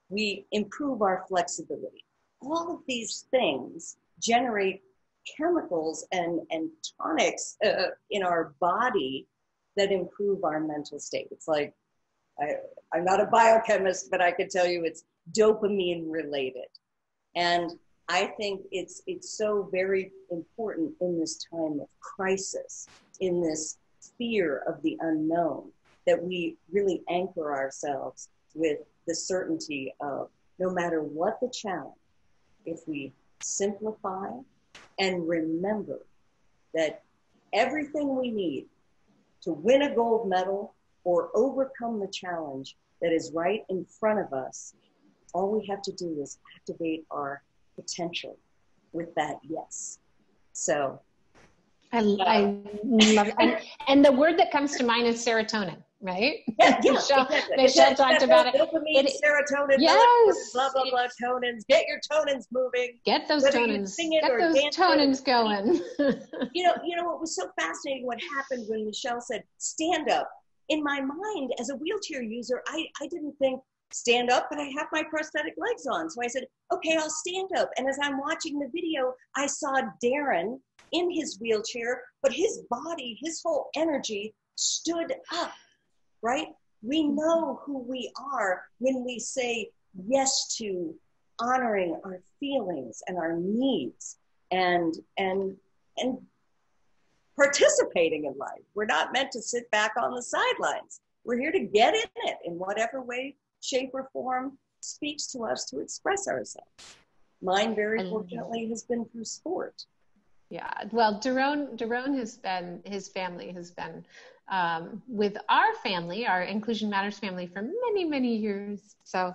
we improve our flexibility. All of these things generate chemicals and, and tonics uh, in our body that improve our mental state. It's like, I, I'm not a biochemist, but I can tell you it's dopamine related. And I think it's it's so very important in this time of crisis, in this fear of the unknown, that we really anchor ourselves with the certainty of no matter what the challenge, if we simplify and remember that everything we need to win a gold medal or overcome the challenge that is right in front of us, all we have to do is activate our potential with that yes. So I, I love it. And, and the word that comes to mind is serotonin, right? Yeah, yeah, Michelle, exactly. Michelle That- talked that about it. Dopamine, It- serotonin, yes. melatonin, blah, blah, blah, tonins. Get your tonins moving. Get those Whether you tonins, sing it get or those dance it. tonins going. You know, you know what was so fascinating, what happened when Michelle said, stand up. In my mind, as a wheelchair user, I, I didn't think stand up, but I have my prosthetic legs on. So I said, okay, I'll stand up. And as I'm watching the video, I saw Darren in his wheelchair, but his body, his whole energy stood up, right? We know who we are when we say yes to honoring our feelings and our needs and, and, and participating in life. We're not meant to sit back on the sidelines. We're here to get in it in whatever way, shape, or form speaks to us to express ourselves. Mine, very And- fortunately, has been through sport. Yeah, well, Daron, Daron has been, his family has been um, with our family, our Inclusion Matters family, for many, many years. So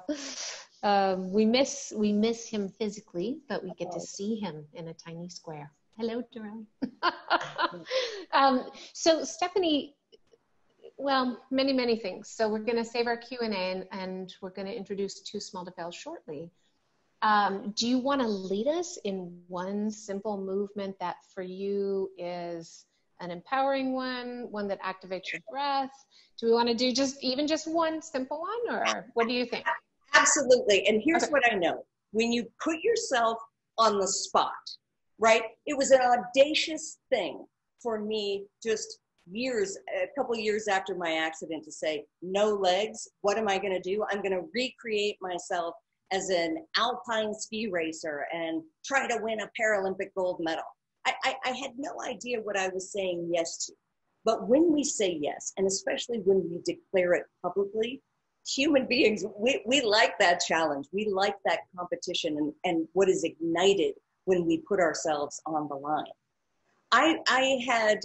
um, we miss we miss him physically, but we get to see him in a tiny square. Hello, Daron. um, so Stephani, well, many, many things. So we're going to save our Q and A, and, and we're going to introduce Too Small to Fail shortly. Um, do you want to lead us in one simple movement that for you is an empowering one, one that activates your breath? Do we want to do just even just one simple one, or what do you think? Absolutely. And here's Okay. what I know. When you put yourself on the spot, right? It was an audacious thing for me just years, a couple years after my accident to say, no legs, what am I going to do? I'm going to recreate myself as an alpine ski racer and try to win a Paralympic gold medal. I, I, I had no idea what I was saying yes to. But when we say yes, and especially when we declare it publicly, human beings, we, we like that challenge. We like that competition and, and what is ignited when we put ourselves on the line. I, I had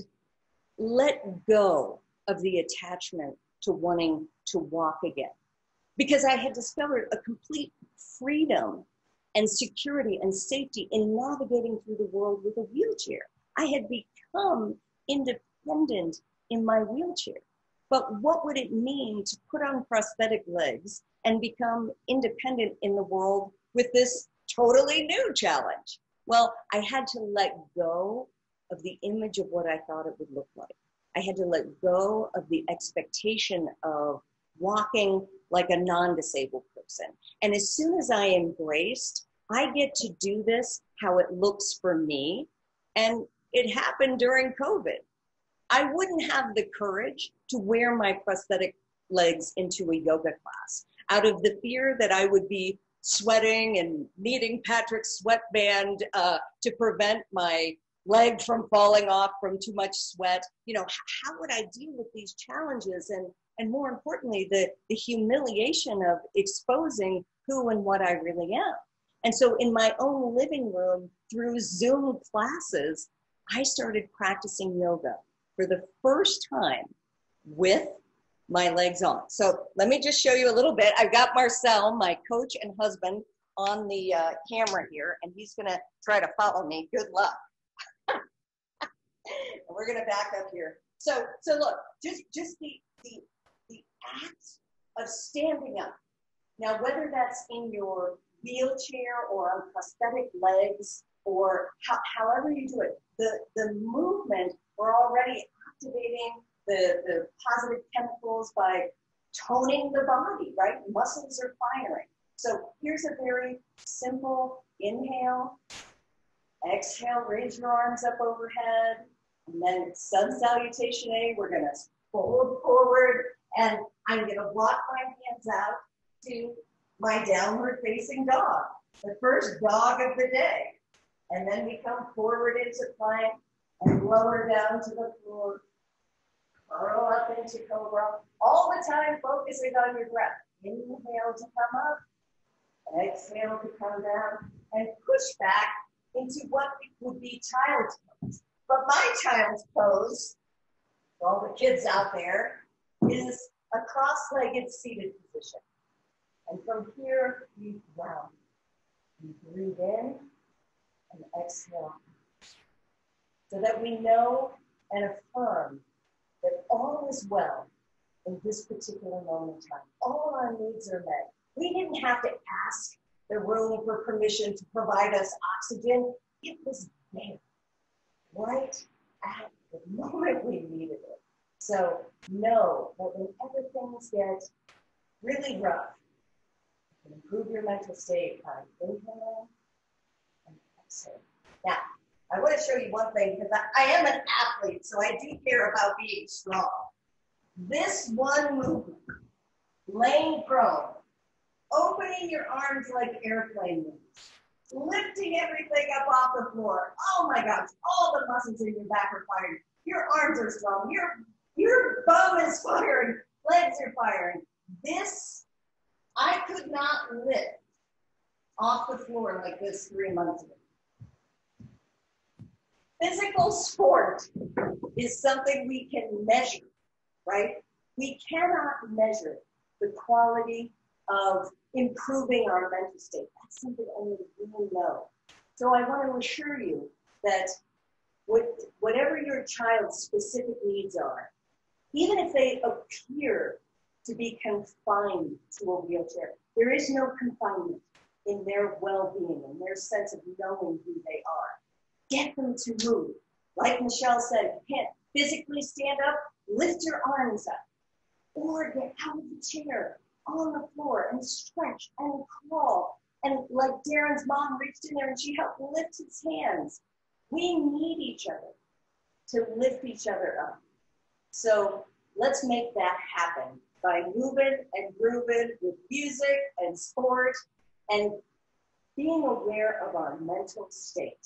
let go of the attachment to wanting to walk again because I had discovered a complete freedom and security and safety in navigating through the world with a wheelchair. I had become independent in my wheelchair. But what would it mean to put on prosthetic legs and become independent in the world with this totally new challenge? Well, I had to let go of the image of what I thought it would look like. I had to let go of the expectation of walking like a non-disabled person. And as soon as I embraced, I get to do this how it looks for me. And it happened during COVID. I wouldn't have the courage to wear my prosthetic legs into a yoga class out of the fear that I would be sweating and needing Patrick's sweatband uh, to prevent my leg from falling off from too much sweat. You know, how would I deal with these challenges? And, and more importantly, the, the humiliation of exposing who and what I really am. And so in my own living room, through Zoom classes, I started practicing yoga for the first time with my legs on. So let me just show you a little bit. I've got Marcel, my coach and husband, on the uh, camera here, and he's gonna try to follow me. Good luck. And we're gonna back up here. So, so look, just, just the, the, the act of standing up. Now, whether that's in your wheelchair or on prosthetic legs or how, however you do it, the, the movement, we're already activating the, the positive chemicals by toning the body, right? Muscles are firing. So here's a very simple inhale, exhale, raise your arms up overhead, and then sub-salutation A, we're gonna fold forward, and I'm gonna walk my hands out to my downward facing dog, the first dog of the day. And then we come forward into plank and lower down to the floor, curl up into cobra, all the time focusing on your breath. Inhale to come up, exhale to come down, and push back into what would be child's pose. But my child's pose, for all the kids out there, is a cross-legged seated position. And from here, we round. We breathe in and exhale. So that we know and affirm that all is well in this particular moment in time. All our needs are met. We didn't have to ask the room for permission to provide us oxygen. It was there, right at the moment we needed it. So know that whenever things get really rough, you can improve your mental state by inhaling and exhaling. Now, I want to show you one thing because I, I am an athlete, so I do care about being strong. This one movement, laying prone, opening your arms like airplane wings, lifting everything up off the floor. Oh my gosh, all the muscles in your back are firing. Your arms are strong. Your, your bum is firing. Legs are firing. This, I could not lift off the floor like this three months ago. Physical sport is something we can measure, right? We cannot measure the quality of improving our mental state. That's something only we know. So I want to assure you that with whatever your child's specific needs are, even if they appear to be confined to a wheelchair, there is no confinement in their well-being and their sense of knowing who they are. Get them to move. Like Michelle said, you can't physically stand up, lift your arms up. Or get out of the chair on the floor and stretch and crawl. And like Darren's mom reached in there and she helped lift his hands. We need each other to lift each other up. So let's make that happen by moving and grooving with music and sport and being aware of our mental state.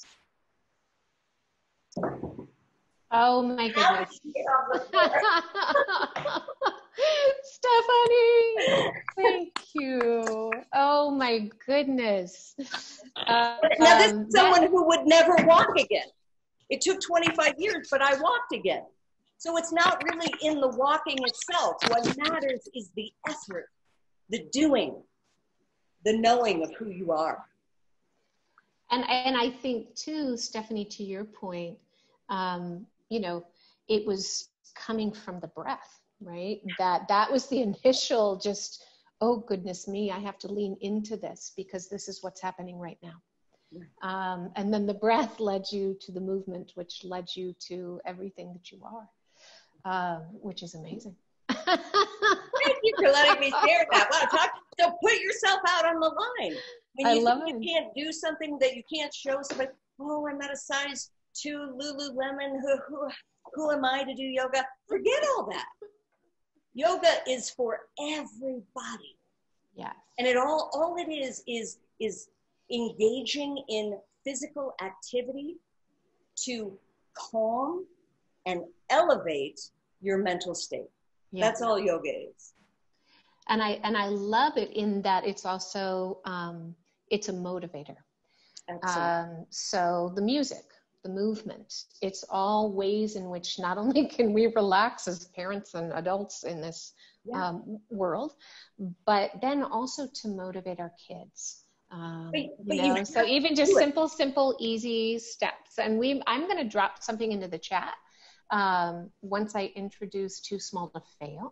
Oh my goodness. Stephani, thank you. Oh my goodness. Um, now this is someone who would never walk again. It took twenty-five years, but I walked again. So it's not really in the walking itself. What matters is the effort, the doing, the knowing of who you are. And, and I think too, Stephani, to your point, um, you know, it was coming from the breath, right? That that was the initial just, oh goodness me, I have to lean into this because this is what's happening right now. Um, and then the breath led you to the movement, which led you to everything that you are, um, which is amazing. Thank you for letting me share that. Wow, talk, so put yourself out on the line. When I you love think it. You can't do something that you can't show somebody, oh, I'm at a size two Lululemon, who, who, who am I to do yoga? Forget all that. Yoga is for everybody. Yes. And it all, all it is, is, is engaging in physical activity to calm and elevate your mental state. Yeah. That's all yoga is. And I, and I love it in that it's also, um, it's a motivator. Um, so the music, the movement, it's all ways in which not only can we relax as parents and adults in this yeah. um, world, but then also to motivate our kids. Um, but, but you know, you so even just simple, simple, easy steps. And we, I'm going to drop something into the chat um, once I introduce Too Small to Fail.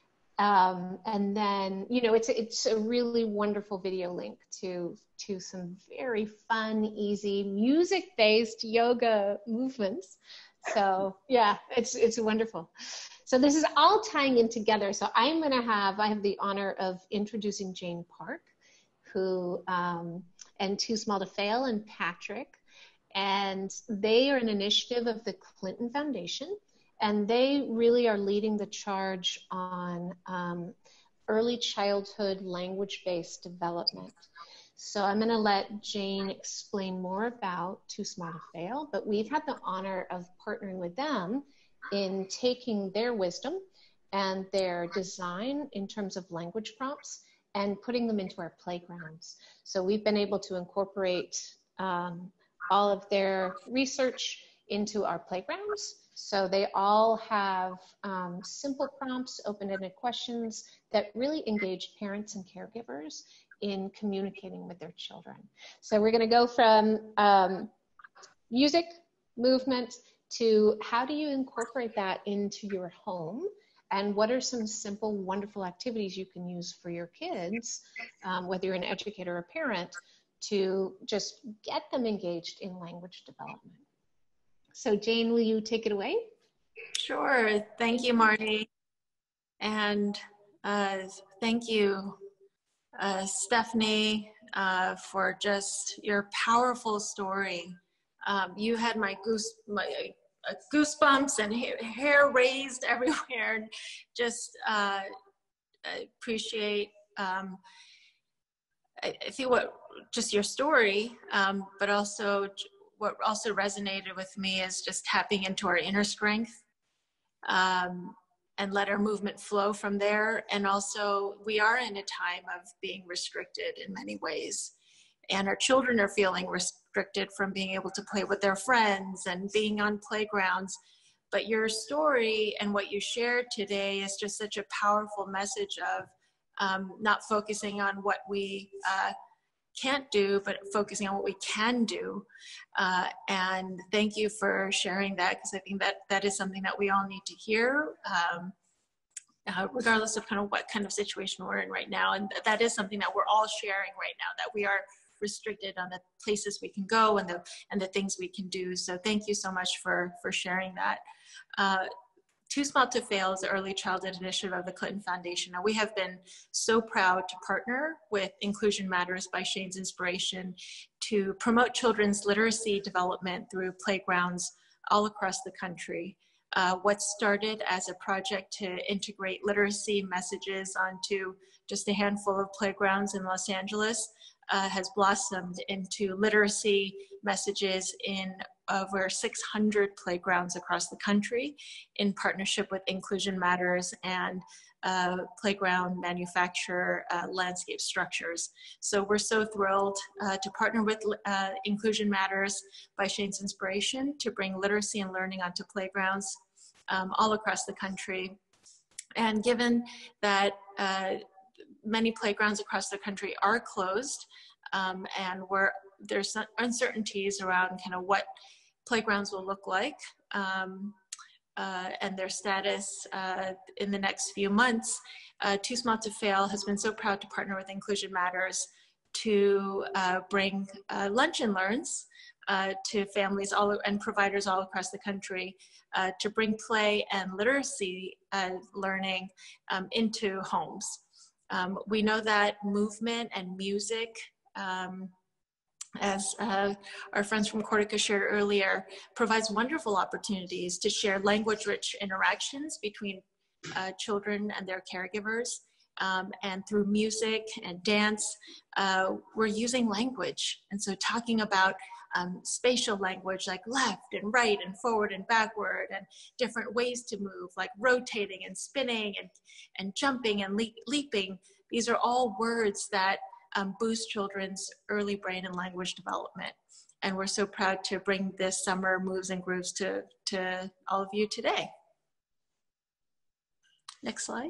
Um, and then, you know, it's, it's a really wonderful video link to, to some very fun, easy music-based yoga movements. So yeah, it's, it's wonderful. So this is all tying in together. So I'm going to have, I have the honor of introducing Jane Park, who, um, and Too Small to Fail and Patrick. And they are an initiative of the Clinton Foundation. And they really are leading the charge on um, early childhood language-based development. So I'm going to let Jane explain more about Too Small to Fail, but we've had the honor of partnering with them in taking their wisdom and their design in terms of language prompts and putting them into our playgrounds. So we've been able to incorporate um, all of their research into our playgrounds. So they all have um, simple prompts, open-ended questions that really engage parents and caregivers in communicating with their children. So we're gonna go from um, music, movement, to how do you incorporate that into your home, and what are some simple, wonderful activities you can use for your kids, um, whether you're an educator or a parent, to just get them engaged in language development. So Jane, will you take it away? Sure, thank you, Marty. And uh, thank you, uh, Stephanie, uh, for just your powerful story. Um, you had my goose, my uh, goosebumps and hair, hair raised everywhere. And just uh, I appreciate, um, I, I think what just your story, um, but also what also resonated with me is just tapping into our inner strength. Um, and let our movement flow from there. And also, we are in a time of being restricted in many ways. And our children are feeling restricted from being able to play with their friends and being on playgrounds. But your story and what you shared today is just such a powerful message of um, not focusing on what we uh, can't do, but focusing on what we can do. Uh, and thank you for sharing that, because I think that that is something that we all need to hear, um, uh, regardless of kind of what kind of situation we're in right now. And th that is something that we're all sharing right now, that we are restricted on the places we can go and the and the things we can do. So thank you so much for, for sharing that. Uh, Too Small to Fail is the early childhood initiative of the Clinton Foundation. Now, we have been so proud to partner with Inclusion Matters by Shane's Inspiration to promote children's literacy development through playgrounds all across the country. Uh, what started as a project to integrate literacy messages onto just a handful of playgrounds in Los Angeles uh, has blossomed into literacy messages in over six hundred playgrounds across the country in partnership with Inclusion Matters and uh, playground manufacturer uh, Landscape Structures. So we're so thrilled uh, to partner with uh, Inclusion Matters by Shane's Inspiration to bring literacy and learning onto playgrounds um, all across the country. And given that uh, many playgrounds across the country are closed um, and we're, there's uncertainties around kind of what playgrounds will look like um, uh, and their status uh, in the next few months, uh, Too Small to Fail has been so proud to partner with Inclusion Matters to uh, bring uh, lunch and learns uh, to families all and providers all across the country uh, to bring play and literacy uh, learning um, into homes. Um, we know that movement and music, um, as uh, our friends from Cortica shared earlier, provides wonderful opportunities to share language-rich interactions between uh, children and their caregivers. Um, and through music and dance, uh, we're using language. And so talking about um, spatial language like left and right and forward and backward and different ways to move, like rotating and spinning and, and jumping and le leaping. These are all words that Um, boost children's early brain and language development. And we're so proud to bring this summer Moves and Grooves to, to all of you today. Next slide.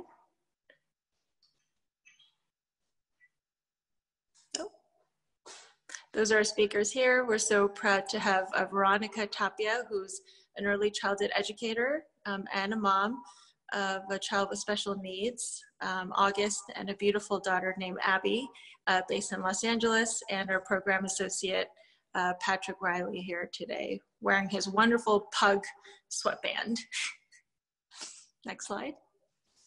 Oh. Those are our speakers here. We're so proud to have uh, Veronica Tapia, who's an early childhood educator um, and a mom of a child with special needs, um, August, and a beautiful daughter named Abby, uh, based in Los Angeles, and our program associate, uh, Patrick Riley, here today, wearing his wonderful pug sweatband. Next slide.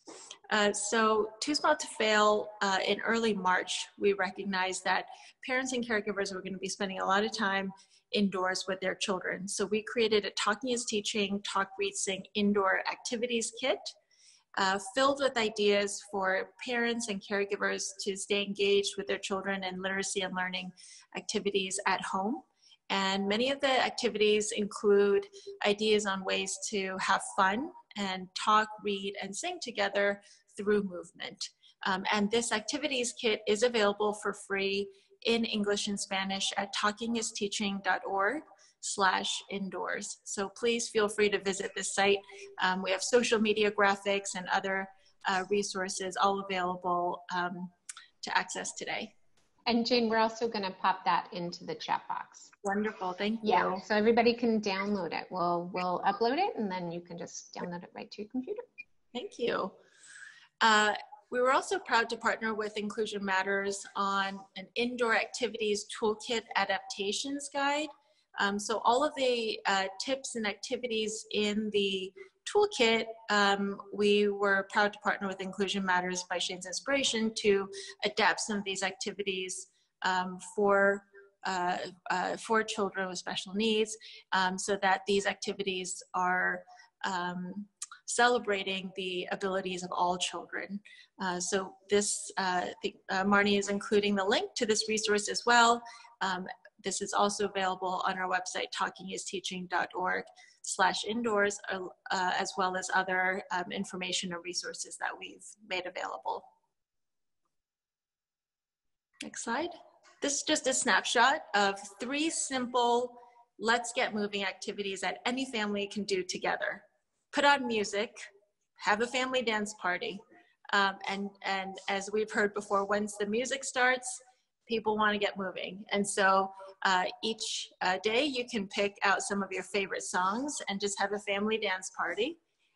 Uh, so Too Small to Fail, uh, in early March, we recognized that parents and caregivers were going to be spending a lot of time indoors with their children. So we created a Talking is Teaching, Talk, Read, Sing indoor activities kit, uh, filled with ideas for parents and caregivers to stay engaged with their children in literacy and learning activities at home. And many of the activities include ideas on ways to have fun and talk, read, and sing together through movement. Um, and this activities kit is available for free in English and Spanish at talkingisteaching.org slash indoors. So please feel free to visit this site. Um, we have social media graphics and other uh, resources all available um, to access today. And Jane, we're also going to pop that into the chat box. Wonderful, thank you. Yeah, so everybody can download it. We'll, we'll upload it and then you can just download it right to your computer. Thank you. Uh, we were also proud to partner with Inclusion Matters on an indoor activities toolkit adaptations guide. Um, so all of the uh, tips and activities in the toolkit, um, we were proud to partner with Inclusion Matters by Shane's Inspiration to adapt some of these activities um, for uh, uh, for children with special needs, um, so that these activities are um, celebrating the abilities of all children. Uh, so this, uh, the, uh, Marnie is including the link to this resource as well. Um, this is also available on our website, talkingisteaching.org slash indoors, uh, as well as other um, information and resources that we've made available. Next slide. This is just a snapshot of three simple let's get moving activities that any family can do together. Put on music, have a family dance party, um, and, and as we've heard before, once the music starts, people want to get moving. And so uh, each uh, day you can pick out some of your favorite songs and just have a family dance party.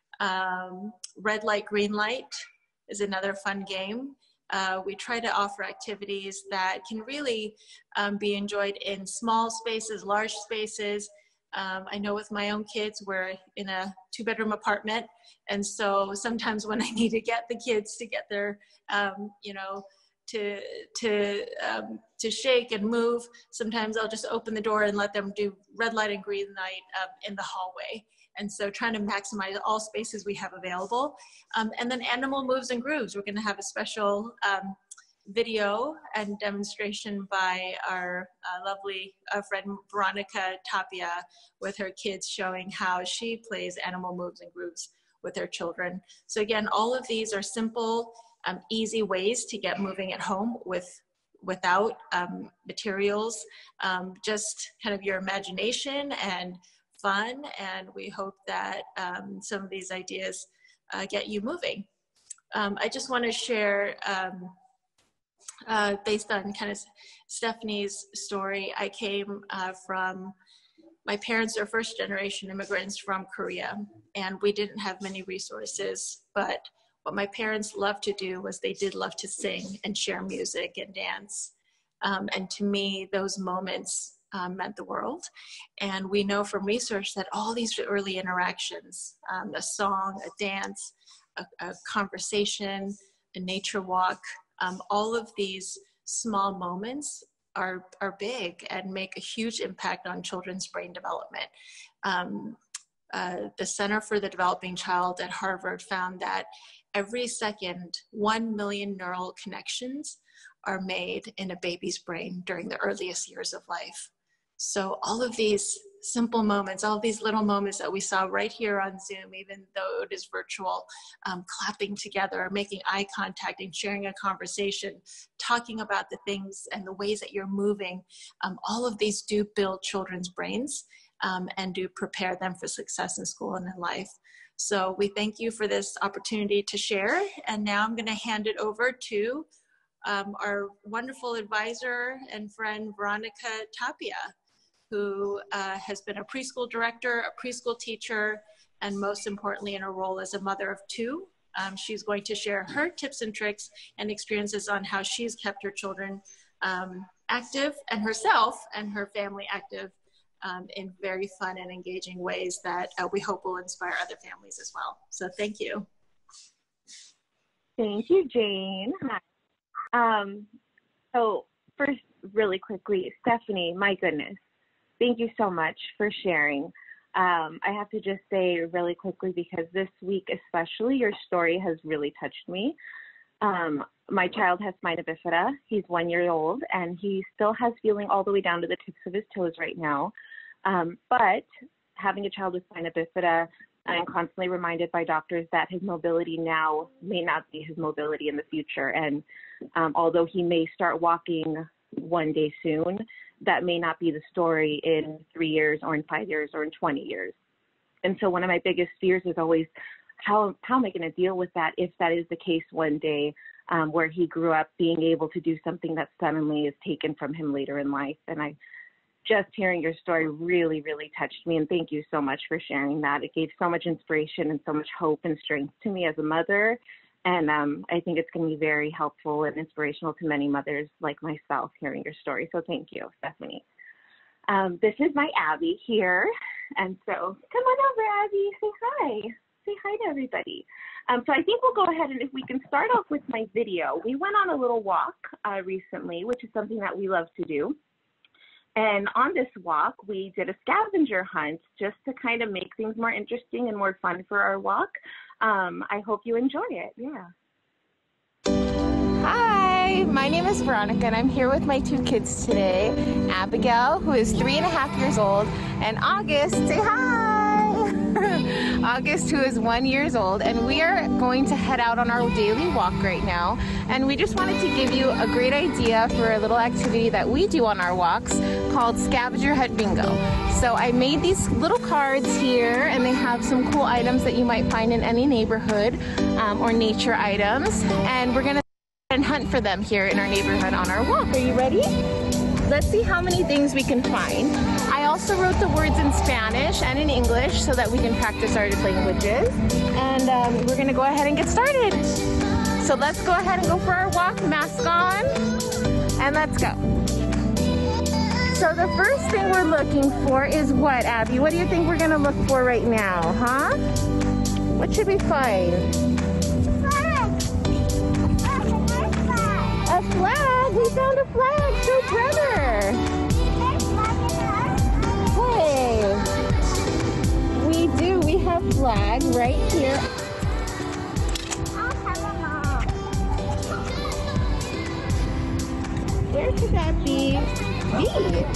Um, red light, green light is another fun game. Uh, we try to offer activities that can really um, be enjoyed in small spaces, large spaces. Um, I know with my own kids, we're in a two bedroom apartment. And so sometimes when I need to get the kids to get their, um, you know, to, to, um, to shake and move, sometimes I'll just open the door and let them do red light and green light um, in the hallway. And so trying to maximize all spaces we have available. Um, and then animal moves and grooves. We're gonna have a special um, video and demonstration by our uh, lovely uh, friend Veronica Tapia with her kids, showing how she plays animal moves and grooves with her children. So again, all of these are simple, um, easy ways to get moving at home with without um, materials, um, just kind of your imagination and fun. And we hope that um, some of these ideas uh, get you moving. Um, I just want to share, um, uh, based on kind of Stephanie's story, I came uh, from, my parents are first generation immigrants from Korea, and we didn't have many resources, but what my parents loved to do was they did love to sing and share music and dance. Um, and to me, those moments Um, meant the world. And we know from research that all these early interactions, um, a song, a dance, a, a conversation, a nature walk, um, all of these small moments are, are big and make a huge impact on children's brain development. Um, uh, the Center for the Developing Child at Harvard found that every second, one million neural connections are made in a baby's brain during the earliest years of life. So all of these simple moments, all of these little moments that we saw right here on Zoom, even though it is virtual, um, clapping together, making eye contact and sharing a conversation, talking about the things and the ways that you're moving, um, all of these do build children's brains um, and do prepare them for success in school and in life. So we thank you for this opportunity to share. And now I'm going to hand it over to um, our wonderful advisor and friend, Veronica Tapia, who uh, has been a preschool director, a preschool teacher, and most importantly in her role as a mother of two. Um, she's going to share her tips and tricks and experiences on how she's kept her children um, active and herself and her family active um, in very fun and engaging ways that uh, we hope will inspire other families as well. So thank you. Thank you, Jane. Um, so first, really quickly, Stephanie, my goodness, thank you so much for sharing. Um, I have to just say really quickly, because this week especially, your story has really touched me. Um, my child has spina bifida. He's one year old, and he still has feeling all the way down to the tips of his toes right now. Um, but having a child with spina bifida, I'm constantly reminded by doctors that his mobility now may not be his mobility in the future. And um, although he may start walking one day soon, that may not be the story in three years or in five years or in twenty years. And so one of my biggest fears is always, how, how am I going to deal with that if that is the case one day, um, where he grew up being able to do something that suddenly is taken from him later in life. And I just hearing your story really, really touched me. And thank you so much for sharing that. It gave so much inspiration and so much hope and strength to me as a mother. And um, I think it's going to be very helpful and inspirational to many mothers like myself hearing your story. So thank you, Stephanie. Um, this is my Abby here. And so come on over, Abby. Say hi. Say hi to everybody. Um, so I think we'll go ahead, and if we can start off with my video. We went on a little walk uh, recently, which is something that we love to do. And on this walk, we did a scavenger hunt just to kind of make things more interesting and more fun for our walk. Um, I hope you enjoy it. Yeah. Hi, my name is Veronica, and I'm here with my two kids today. Abigail, who is three and a half years old, and August, say hi! August, who is one years old, and we are going to head out on our daily walk right now. And we just wanted to give you a great idea for a little activity that we do on our walks called Scavenger Hunt Bingo. So I made these little cards here, and they have some cool items that you might find in any neighborhood um, or nature items. And we're gonna and hunt for them here in our neighborhood on our walk. Are you ready? Let's see how many things we can find. I also wrote the words in Spanish and in English so that we can practice our languages. And um, we're gonna go ahead and get started. So let's go ahead and go for our walk, mask on, and let's go. So the first thing we're looking for is what, Abby? What do you think we're gonna look for right now, huh? What should we find? A flag! We found a flag! Show brother! Hey! We do. We have flag right here. Where could that be? B.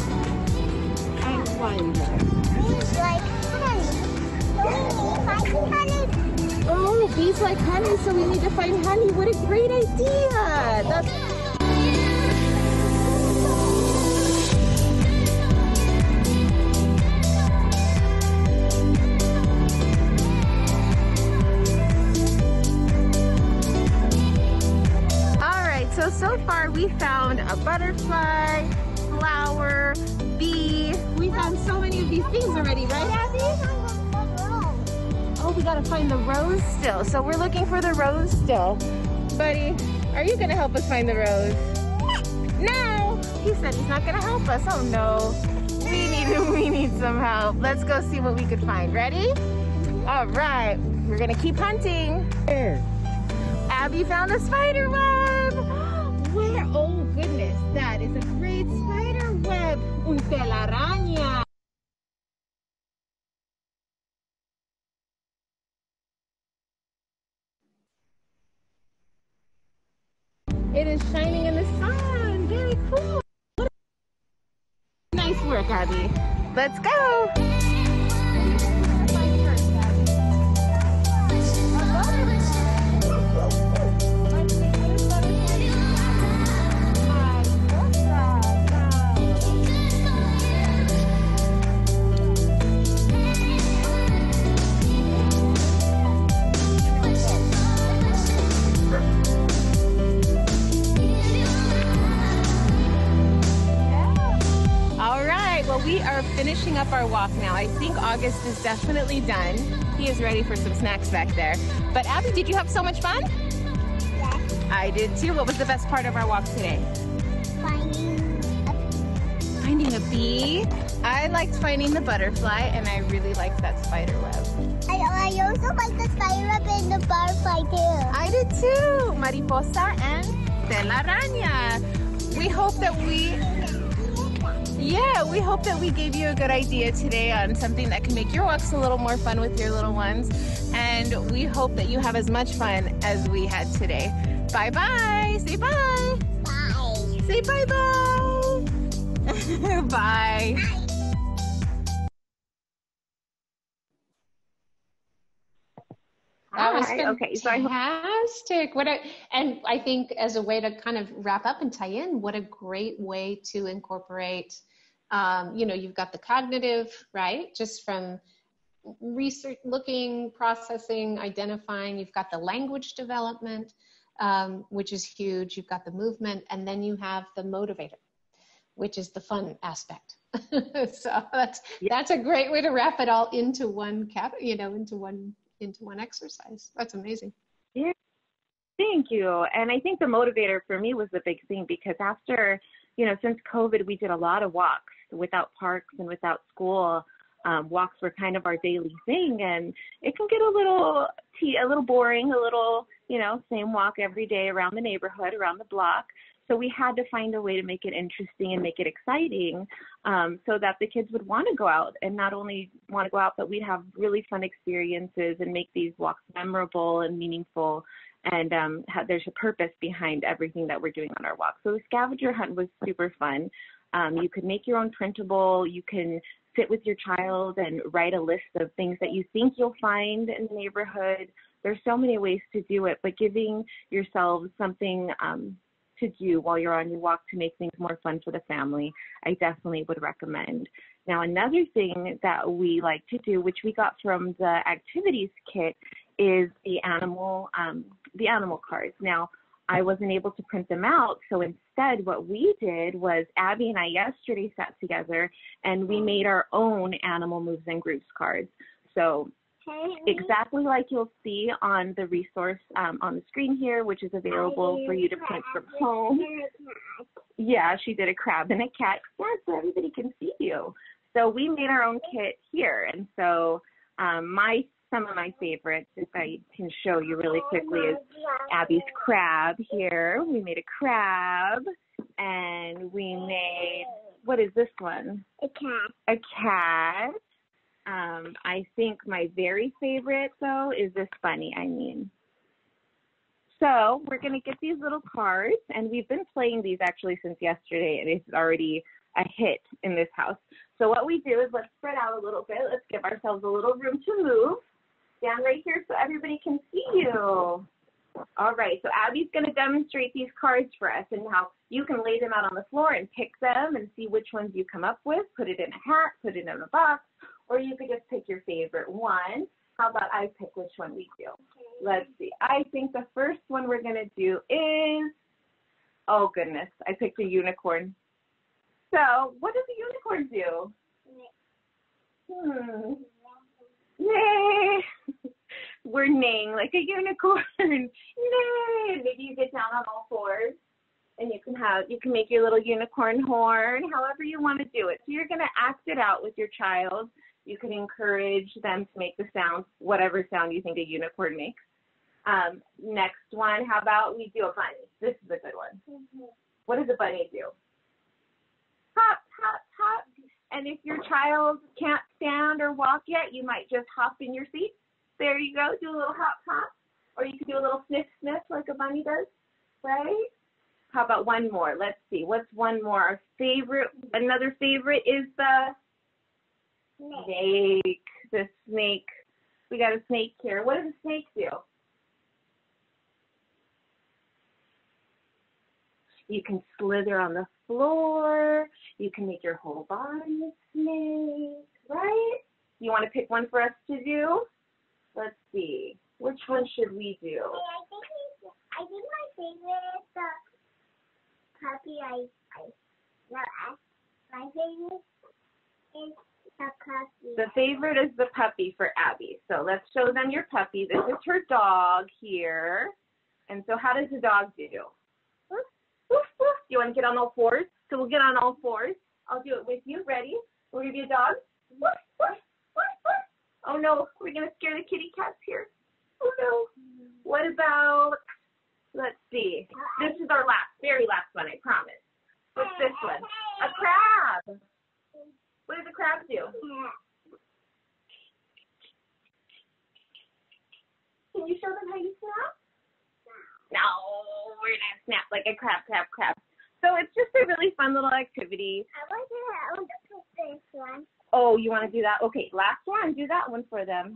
I wonder. Bees like honey. Oh, bees like honey, so we need to find honey. What a great idea! That's So, so far we found a butterfly, flower, bee. We found so many of these things already, right, Abby? Oh, we gotta find the rose still. So we're looking for the rose still. Buddy, are you gonna help us find the rose? No! He said he's not gonna help us. Oh no. We need, we need some help. Let's go see what we could find. Ready? All right, we're gonna keep hunting. Abby found a spider web. Where? Oh goodness, that is a great spider web. Un telaraña. It is shining in the sun. Very cool. Nice work, Abby. Let's go. We are finishing up our walk now. I think August is definitely done. He is ready for some snacks back there. But Abby, did you have so much fun? Yes. I did too. What was the best part of our walk today? Finding a, finding a bee. I liked finding the butterfly, and I really liked that spider web. I I also like the spider web and the butterfly too. I did too. Mariposa and telaraña. We hope that we, yeah, we hope that we gave you a good idea today on something that can make your walks a little more fun with your little ones. And we hope that you have as much fun as we had today. Bye-bye. Say bye. Bye. Say bye-bye. Bye. That was Hi. fantastic. Okay, so I hope- What a, and I think as a way to kind of wrap up and tie in, what a great way to incorporate, um, you know, you've got the cognitive, right? Just from research, looking, processing, identifying, you've got the language development, um, which is huge. You've got the movement, and then you have the motivator, which is the fun aspect. So that's, that's a great way to wrap it all into one cap, you know, into one into one exercise. That's amazing. Yeah, thank you. And I think the motivator for me was the big thing, because after, you know, since COVID, we did a lot of walks without parks and without school. Um, walks were kind of our daily thing, and it can get a little, a little boring, a little, you know, same walk every day around the neighborhood, around the block. So we had to find a way to make it interesting and make it exciting, um, so that the kids would want to go out, and not only want to go out, but we'd have really fun experiences and make these walks memorable and meaningful. And um, have, there's a purpose behind everything that we're doing on our walk. So the scavenger hunt was super fun. Um, you could make your own printable. You can sit with your child and write a list of things that you think you'll find in the neighborhood. There's so many ways to do it, but giving yourselves something um, to do while you're on your walk to make things more fun for the family, I definitely would recommend. Now, another thing that we like to do, which we got from the activities kit, is the animal, um, the animal cards. Now, I wasn't able to print them out, so instead what we did was Abby and I yesterday sat together and we made our own animal moves and groups cards. So exactly like you'll see on the resource um, on the screen here, which is available for you to print from home. Yeah, she did a crab and a cat. Yeah, so everybody can see you. So we made our own kit here. And so um, my some of my favorites, if I can show you really quickly, is Abby's crab here. We made a crab, and we made, what is this one? A cat. A cat. Um, I think my very favorite, though, is this bunny, I mean. So we're going to get these little cards, and we've been playing these actually since yesterday, and it's already a hit in this house. So what we do is let's spread out a little bit. Let's give ourselves a little room to move. Down right here so everybody can see you. All right, so Abby's going to demonstrate these cards for us, and how you can lay them out on the floor and pick them and see which ones you come up with. Put it in a hat, put it in a box, or you could just pick your favorite one. How about I pick which one we do? Let's see. I think the first one we're going to do is, oh goodness, I picked a unicorn. So what does a unicorn do? Hmm. Yay! We're neighing like a unicorn. Yay! Maybe you get down on all fours, and you can have you can make your little unicorn horn, however you want to do it. So you're going to act it out with your child. You can encourage them to make the sound, whatever sound you think a unicorn makes. Um, next one, how about we do a bunny? This is a good one. Mm-hmm. What does a bunny do? Hop, hop, hop. And if your child can't stand or walk yet, you might just hop in your seat. There you go. Do a little hop, hop. Or you can do a little sniff, sniff like a bunny does, right? How about one more? Let's see. What's one more? Our favorite, another favorite is the snake. The snake. We got a snake here. What does a snake do? You can slither on the floor. You can make your whole body a snake, right? You want to pick one for us to do? Let's see. Which one should we do? Hey, I think I think my favorite is the puppy. I I no, I, my favorite is the puppy. The favorite is the puppy for Abby. So let's show them your puppy. This is her dog here. And so how does the dog do? Woof, woof, woof. Do you want to get on all fours? So we'll get on all fours. I'll do it with you. Ready? We're going to be a dog. Woof, woof, woof, woof. Oh, Oh no, we're gonna scare the kitty cats here. Oh no. What about, let's see. This is our last, very last one, I promise. What's this one? A crab. What does a crab do? Can you show them how you snap? No, we're gonna snap like a crab, crab, crab. So it's just a really fun little activity. I want to, I want to put this one. Oh, you want to do that? Okay, last one. Do that one for them.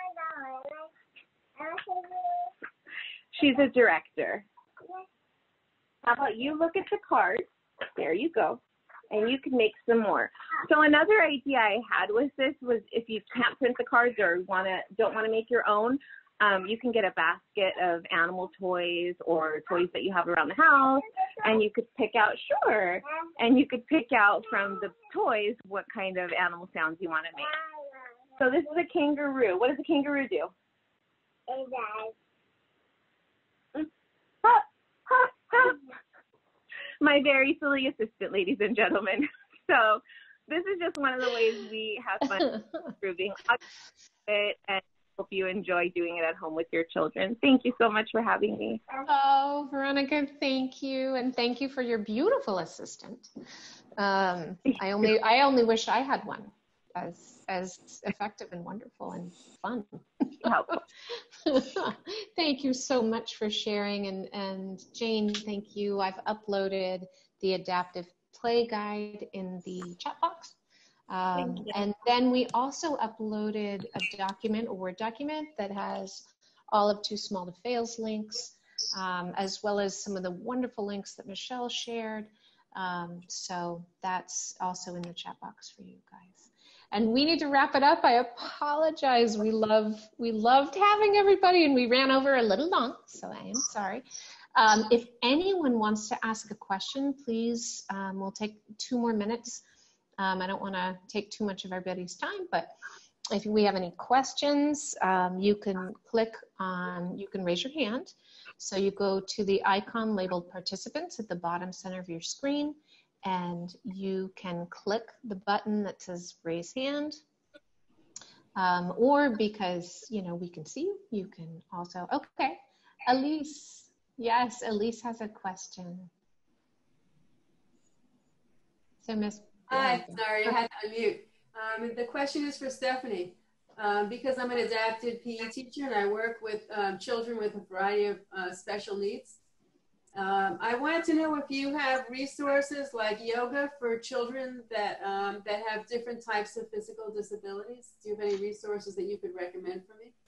She's a director. How about you look at the cards? There you go. And you can make some more. So another idea I had with this was if you can't print the cards or wanna don't want to make your own, um, you can get a basket of animal toys or toys that you have around the house, and you could pick out, sure, and you could pick out from the toys what kind of animal sounds you want to make. So this is a kangaroo. What does a kangaroo do? It does. Ha, ha, ha. My very silly assistant, ladies and gentlemen. So this is just one of the ways we have fun improving it and hope you enjoy doing it at home with your children. Thank you so much for having me. Oh, Veronica, thank you. And thank you for your beautiful assistant. Um, I only I only wish I had one as as effective and wonderful and fun. Thank you so much for sharing. And, and Jane, thank you. I've uploaded the adaptive play guide in the chat box. Um, and then we also uploaded a document, a Word document that has all of Too Small to Fail's links, um, as well as some of the wonderful links that Michelle shared. Um, so that's also in the chat box for you guys. And we need to wrap it up. I apologize. We love, we loved having everybody, and we ran over a little long, so I am sorry. Um, if anyone wants to ask a question, please, um, we'll take two more minutes. Um, I don't want to take too much of everybody's time, but if we have any questions, um, you can click on, you can raise your hand. So you go to the icon labeled participants at the bottom center of your screen, and you can click the button that says raise hand. Um, or because, you know, we can see you, you can also, okay, Elise. Yes, Elise has a question. So Miss Hi, sorry, I had to unmute. Um, the question is for Stephanie. Um, because I'm an adapted P E teacher and I work with um, children with a variety of uh, special needs, um, I wanted to know if you have resources like yoga for children that, um, that have different types of physical disabilities. Do you have any resources that you could recommend for me?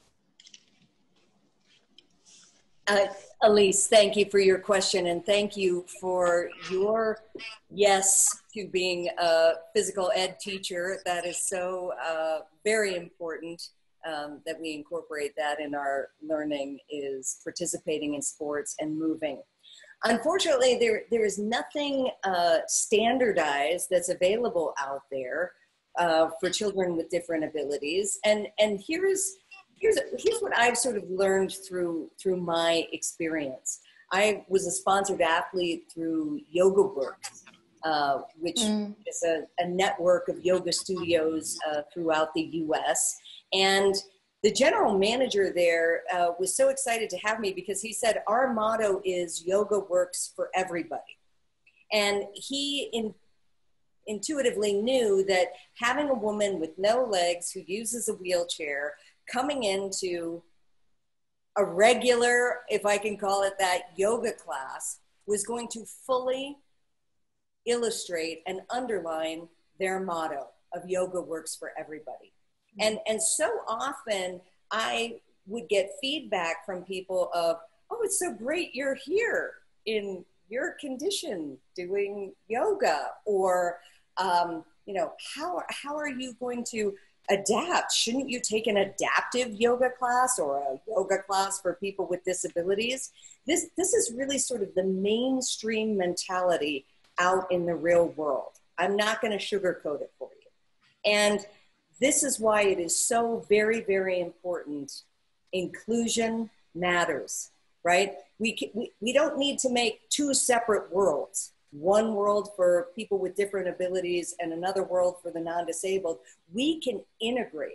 Uh, Elise, thank you for your question, and thank you for your yes to being a physical ed teacher. That is so uh, very important um, that we incorporate that in our learning, is participating in sports and moving. Unfortunately, there, there is nothing uh, standardized that's available out there uh, for children with different abilities. And, and here's Here's, here's what I've sort of learned through, through my experience. I was a sponsored athlete through Yoga Works, uh, which mm. is a, a network of yoga studios uh, throughout the U S. And the general manager there uh, was so excited to have me because he said, our motto is yoga works for everybody. And he in, intuitively knew that having a woman with no legs who uses a wheelchair coming into a regular, if I can call it that, yoga class was going to fully illustrate and underline their motto of yoga works for everybody. Mm-hmm. And, and so often I would get feedback from people of, oh, it's so great you're here in your condition doing yoga, or, um, you know, how, how are you going to adapt? Shouldn't you take an adaptive yoga class or a yoga class for people with disabilities? This, this is really sort of the mainstream mentality out in the real world. I'm not going to sugarcoat it for you. And this is why it is so very, very important. Inclusion matters, right? We, we, we don't need to make two separate worlds. One world for people with different abilities and another world for the non-disabled. We can integrate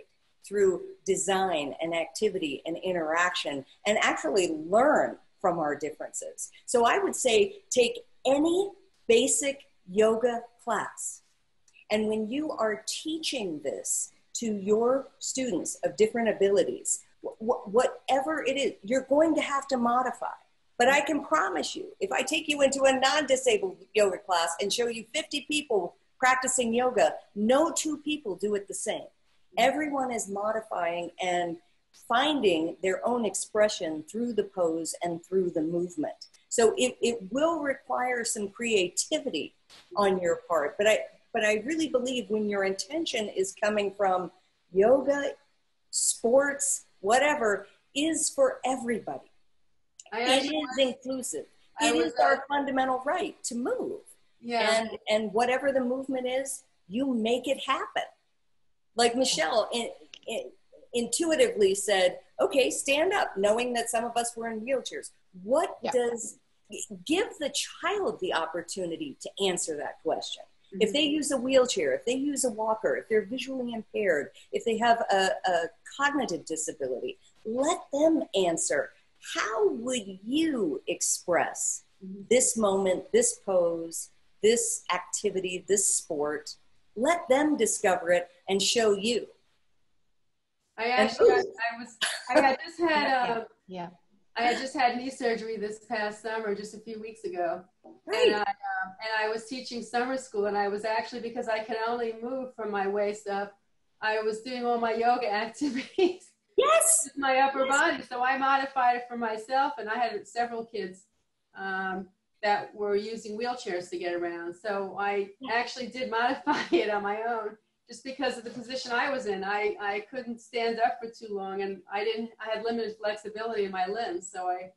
through design and activity and interaction and actually learn from our differences. So I would say take any basic yoga class. And when you are teaching this to your students of different abilities, wh- whatever it is, you're going to have to modify. But I can promise you, if I take you into a non-disabled yoga class and show you fifty people practicing yoga, no two people do it the same. Everyone is modifying and finding their own expression through the pose and through the movement. So it, it will require some creativity on your part. But I, but I really believe when your intention is coming from yoga, sports, whatever, is for everybody. I it actually, is inclusive. I It was, is our fundamental right to move. Yeah. And, and whatever the movement is, you make it happen. Like Michelle in, in, intuitively said, okay, stand up, knowing that some of us were in wheelchairs. What yeah. does, give the child the opportunity to answer that question. Mm-hmm. If they use a wheelchair, if they use a walker, if they're visually impaired, if they have a, a cognitive disability, let them answer. How would you express mm-hmm. this moment, this pose, this activity, this sport? Let them discover it and show you. I actually, I, I was, I had just had, uh, yeah, I had just had knee surgery this past summer, just a few weeks ago, right. and I, um, and I was teaching summer school, and I was actually, because I can only move from my waist up, I was doing all my yoga activities. Yes, with my upper yes. body. So I modified it for myself, and I had several kids um, that were using wheelchairs to get around. So I actually did modify it on my own, just because of the position I was in. I, I couldn't stand up for too long, and I didn't, I had limited flexibility in my limbs, so I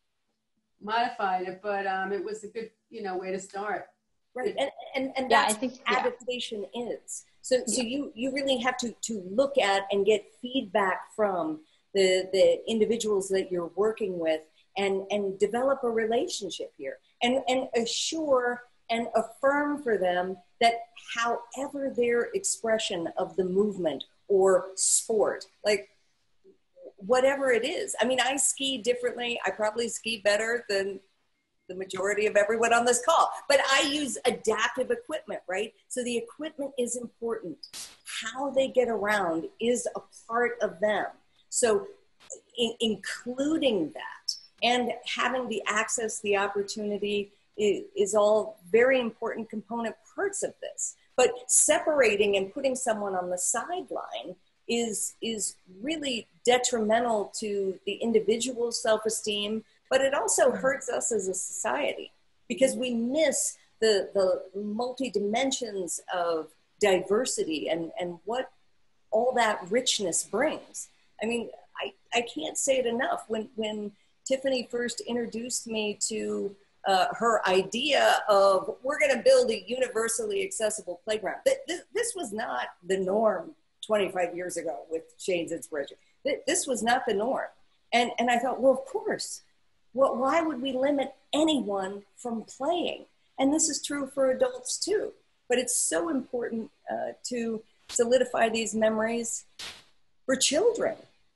modified it, but um, it was a good, you know, way to start. Right, and, and, and yeah, that's I think, what adaptation yeah. is. So, so you, you really have to, to look at and get feedback from the, the individuals that you're working with and, and develop a relationship here and, and assure and affirm for them that however their expression of the movement or sport, like whatever it is. I mean, I ski differently. I probably ski better than the majority of everyone on this call, but I use adaptive equipment, right? So the equipment is important. How they get around is a part of them. So in, including that and having the access, the opportunity is, is all very important component parts of this. But separating and putting someone on the sideline is, is really detrimental to the individual's self-esteem, but it also hurts us as a society because we miss the, the multi-dimensions of diversity and, and what all that richness brings. I mean, I, I can't say it enough. When, when Tiffany first introduced me to uh, her idea of we're gonna build a universally accessible playground, this, this was not the norm twenty-five years ago with Shane's inspiration. This was not the norm. And, and I thought, well, of course. Well, why would we limit anyone from playing? And this is true for adults too. But it's so important uh, to solidify these memories for children.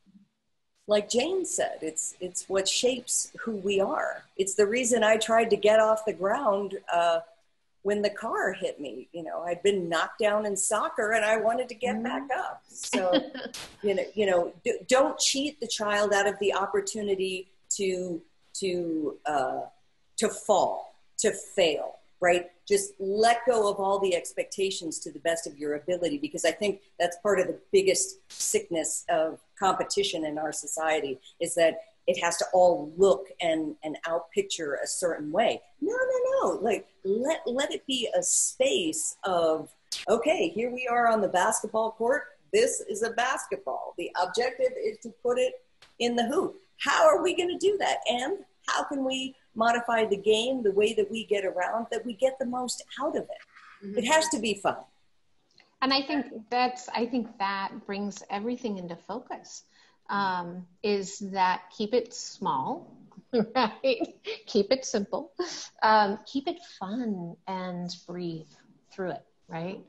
Like Jane said, it's, it's what shapes who we are. It's the reason I tried to get off the ground uh, when the car hit me. You know, I'd been knocked down in soccer and I wanted to get mm-hmm. back up. So, you know, you know, d- don't cheat the child out of the opportunity to to uh, to fall, to fail, right? Just let go of all the expectations to the best of your ability, because I think that's part of the biggest sickness of competition in our society is that it has to all look and, and outpicture a certain way. No, no, no, like let, let it be a space of, okay, here we are on the basketball court. This is a basketball. The objective is to put it in the hoop. How are we going to do that? And how can we modify the game, the way that we get around, that we get the most out of it? Mm-hmm. It has to be fun. And I think that's, I think that brings everything into focus, um, is that keep it small, right? Keep it simple, um, keep it fun and breathe through it, right?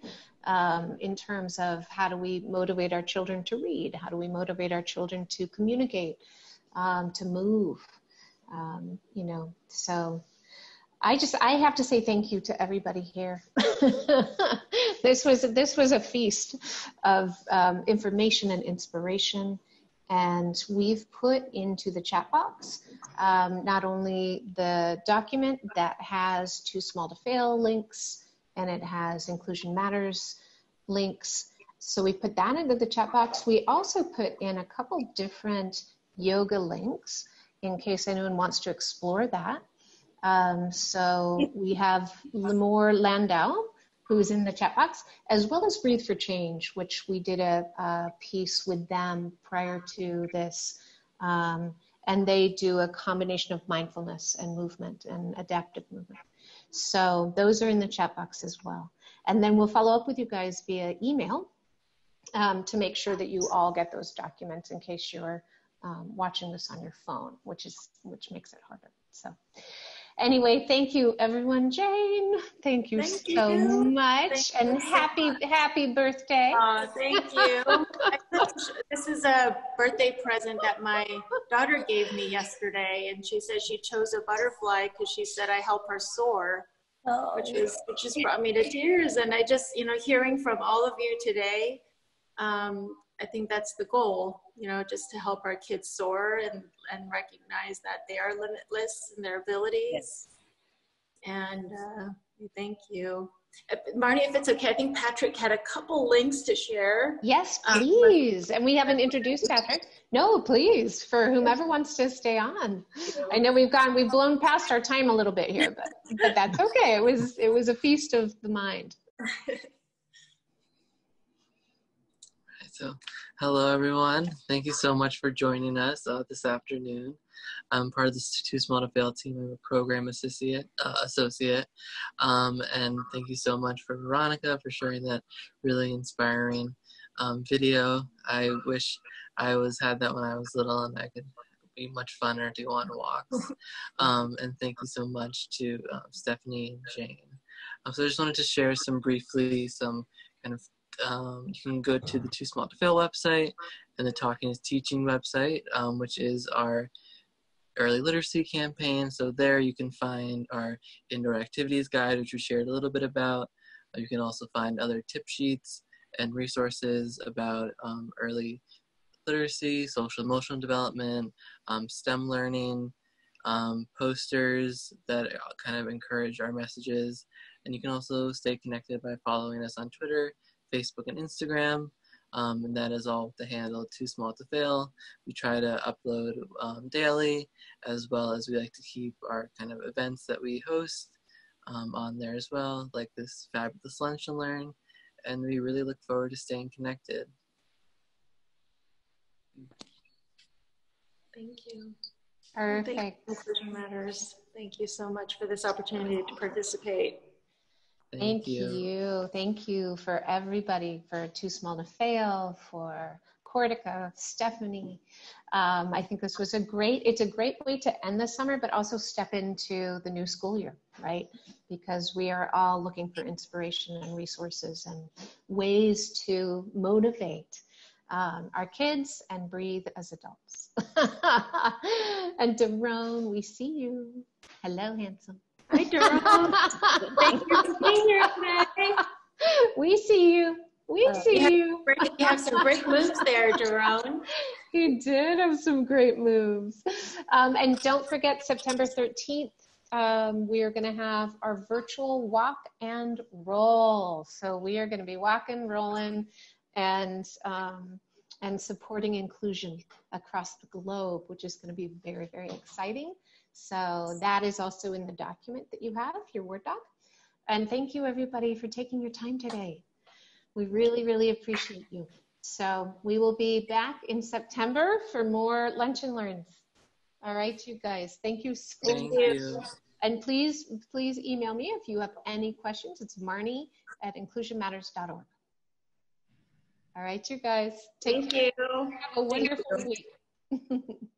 um, in terms of how do we motivate our children to read? How do we motivate our children to communicate, um, to move? Um, you know, so I just, I have to say thank you to everybody here. This was, this was a feast of um, information and inspiration. And we've put into the chat box um, not only the document that has Too Small to Fail links, and it has Inclusion Matters links. So we put that into the chat box. We also put in a couple different yoga links in case anyone wants to explore that. Um, so we have Lemore Landau, who's in the chat box, as well as Breathe for Change, which we did a, a piece with them prior to this. Um, and they do a combination of mindfulness and movement and adaptive movement. So those are in the chat box as well. And then we'll follow up with you guys via email um, to make sure that you all get those documents in case you're um, watching this on your phone, which is which makes it harder. So anyway, thank you everyone. Jane, thank you Thank so you. much. Thank and you so happy, much. happy birthday. Uh, thank you. This is a birthday present that my daughter gave me yesterday, and she said she chose a butterfly because she said I help her soar, oh. which is which just brought me to tears. And I just, you know, hearing from all of you today, um, I think that's the goal, you know, just to help our kids soar and, and recognize that they are limitless in their abilities. Yes. And uh, thank you. Uh, Marnie, if it's okay, I think Patrick had a couple links to share. Yes, please. Um, and we haven't introduced Patrick. No, please, for whomever wants to stay on. I know we've gone, we've blown past our time a little bit here, but, but that's okay. It was, it was a feast of the mind. So, hello everyone. Thank you so much for joining us uh, this afternoon. I'm part of the Too Small to Fail team. I'm a program associate, uh, associate. Um, and thank you so much for Veronica for sharing that really inspiring um, video. I wish I was had that when I was little and I could be much funner to go on walks. Um, and thank you so much to uh, Stephanie and Jane. Um, so I just wanted to share some briefly some kind of Um, you can go to the Too Small to Fail website and the Talking is Teaching website, um, which is our early literacy campaign. So there you can find our indoor activities guide, which we shared a little bit about. You can also find other tip sheets and resources about um, early literacy, social emotional development, um, STEM learning, um, posters that kind of encourage our messages. And you can also stay connected by following us on Twitter, Facebook, and Instagram, um, and that is all with the handle Too Small to Fail. We try to upload um, daily, as well as we like to keep our kind of events that we host um, on there as well, like this fabulous Lunch and Learn, and we really look forward to staying connected. Thank you. Perfect. Thank you, Inclusion Matters. Thank you so much for this opportunity to participate. Thank, Thank you. you. Thank you for everybody, for Too Small to Fail, for Cortica, Stephanie. Um, I think this was a great, it's a great way to end the summer, but also step into the new school year, right? Because we are all looking for inspiration and resources and ways to motivate um, our kids and breathe as adults. And Daron, we see you. Hello, handsome. Hi, Daron. Thank you for being here today. We see you. We uh, see you. you. Great, you have some great moves there, Daron. He did have some great moves. Um, and don't forget, September thirteenth, um, we are going to have our virtual walk and roll. So we are going to be walking, rolling, and um, and supporting inclusion across the globe, which is going to be very, very exciting. So that is also in the document that you have, your Word doc. And thank you everybody for taking your time today. We really, really appreciate you. So we will be back in September for more Lunch and Learns. All right, you guys, thank you so Thank much. you. And please, please email me if you have any questions. It's Marnie at inclusion matters dot org. All right, you guys, take thank care. You. Have a wonderful week.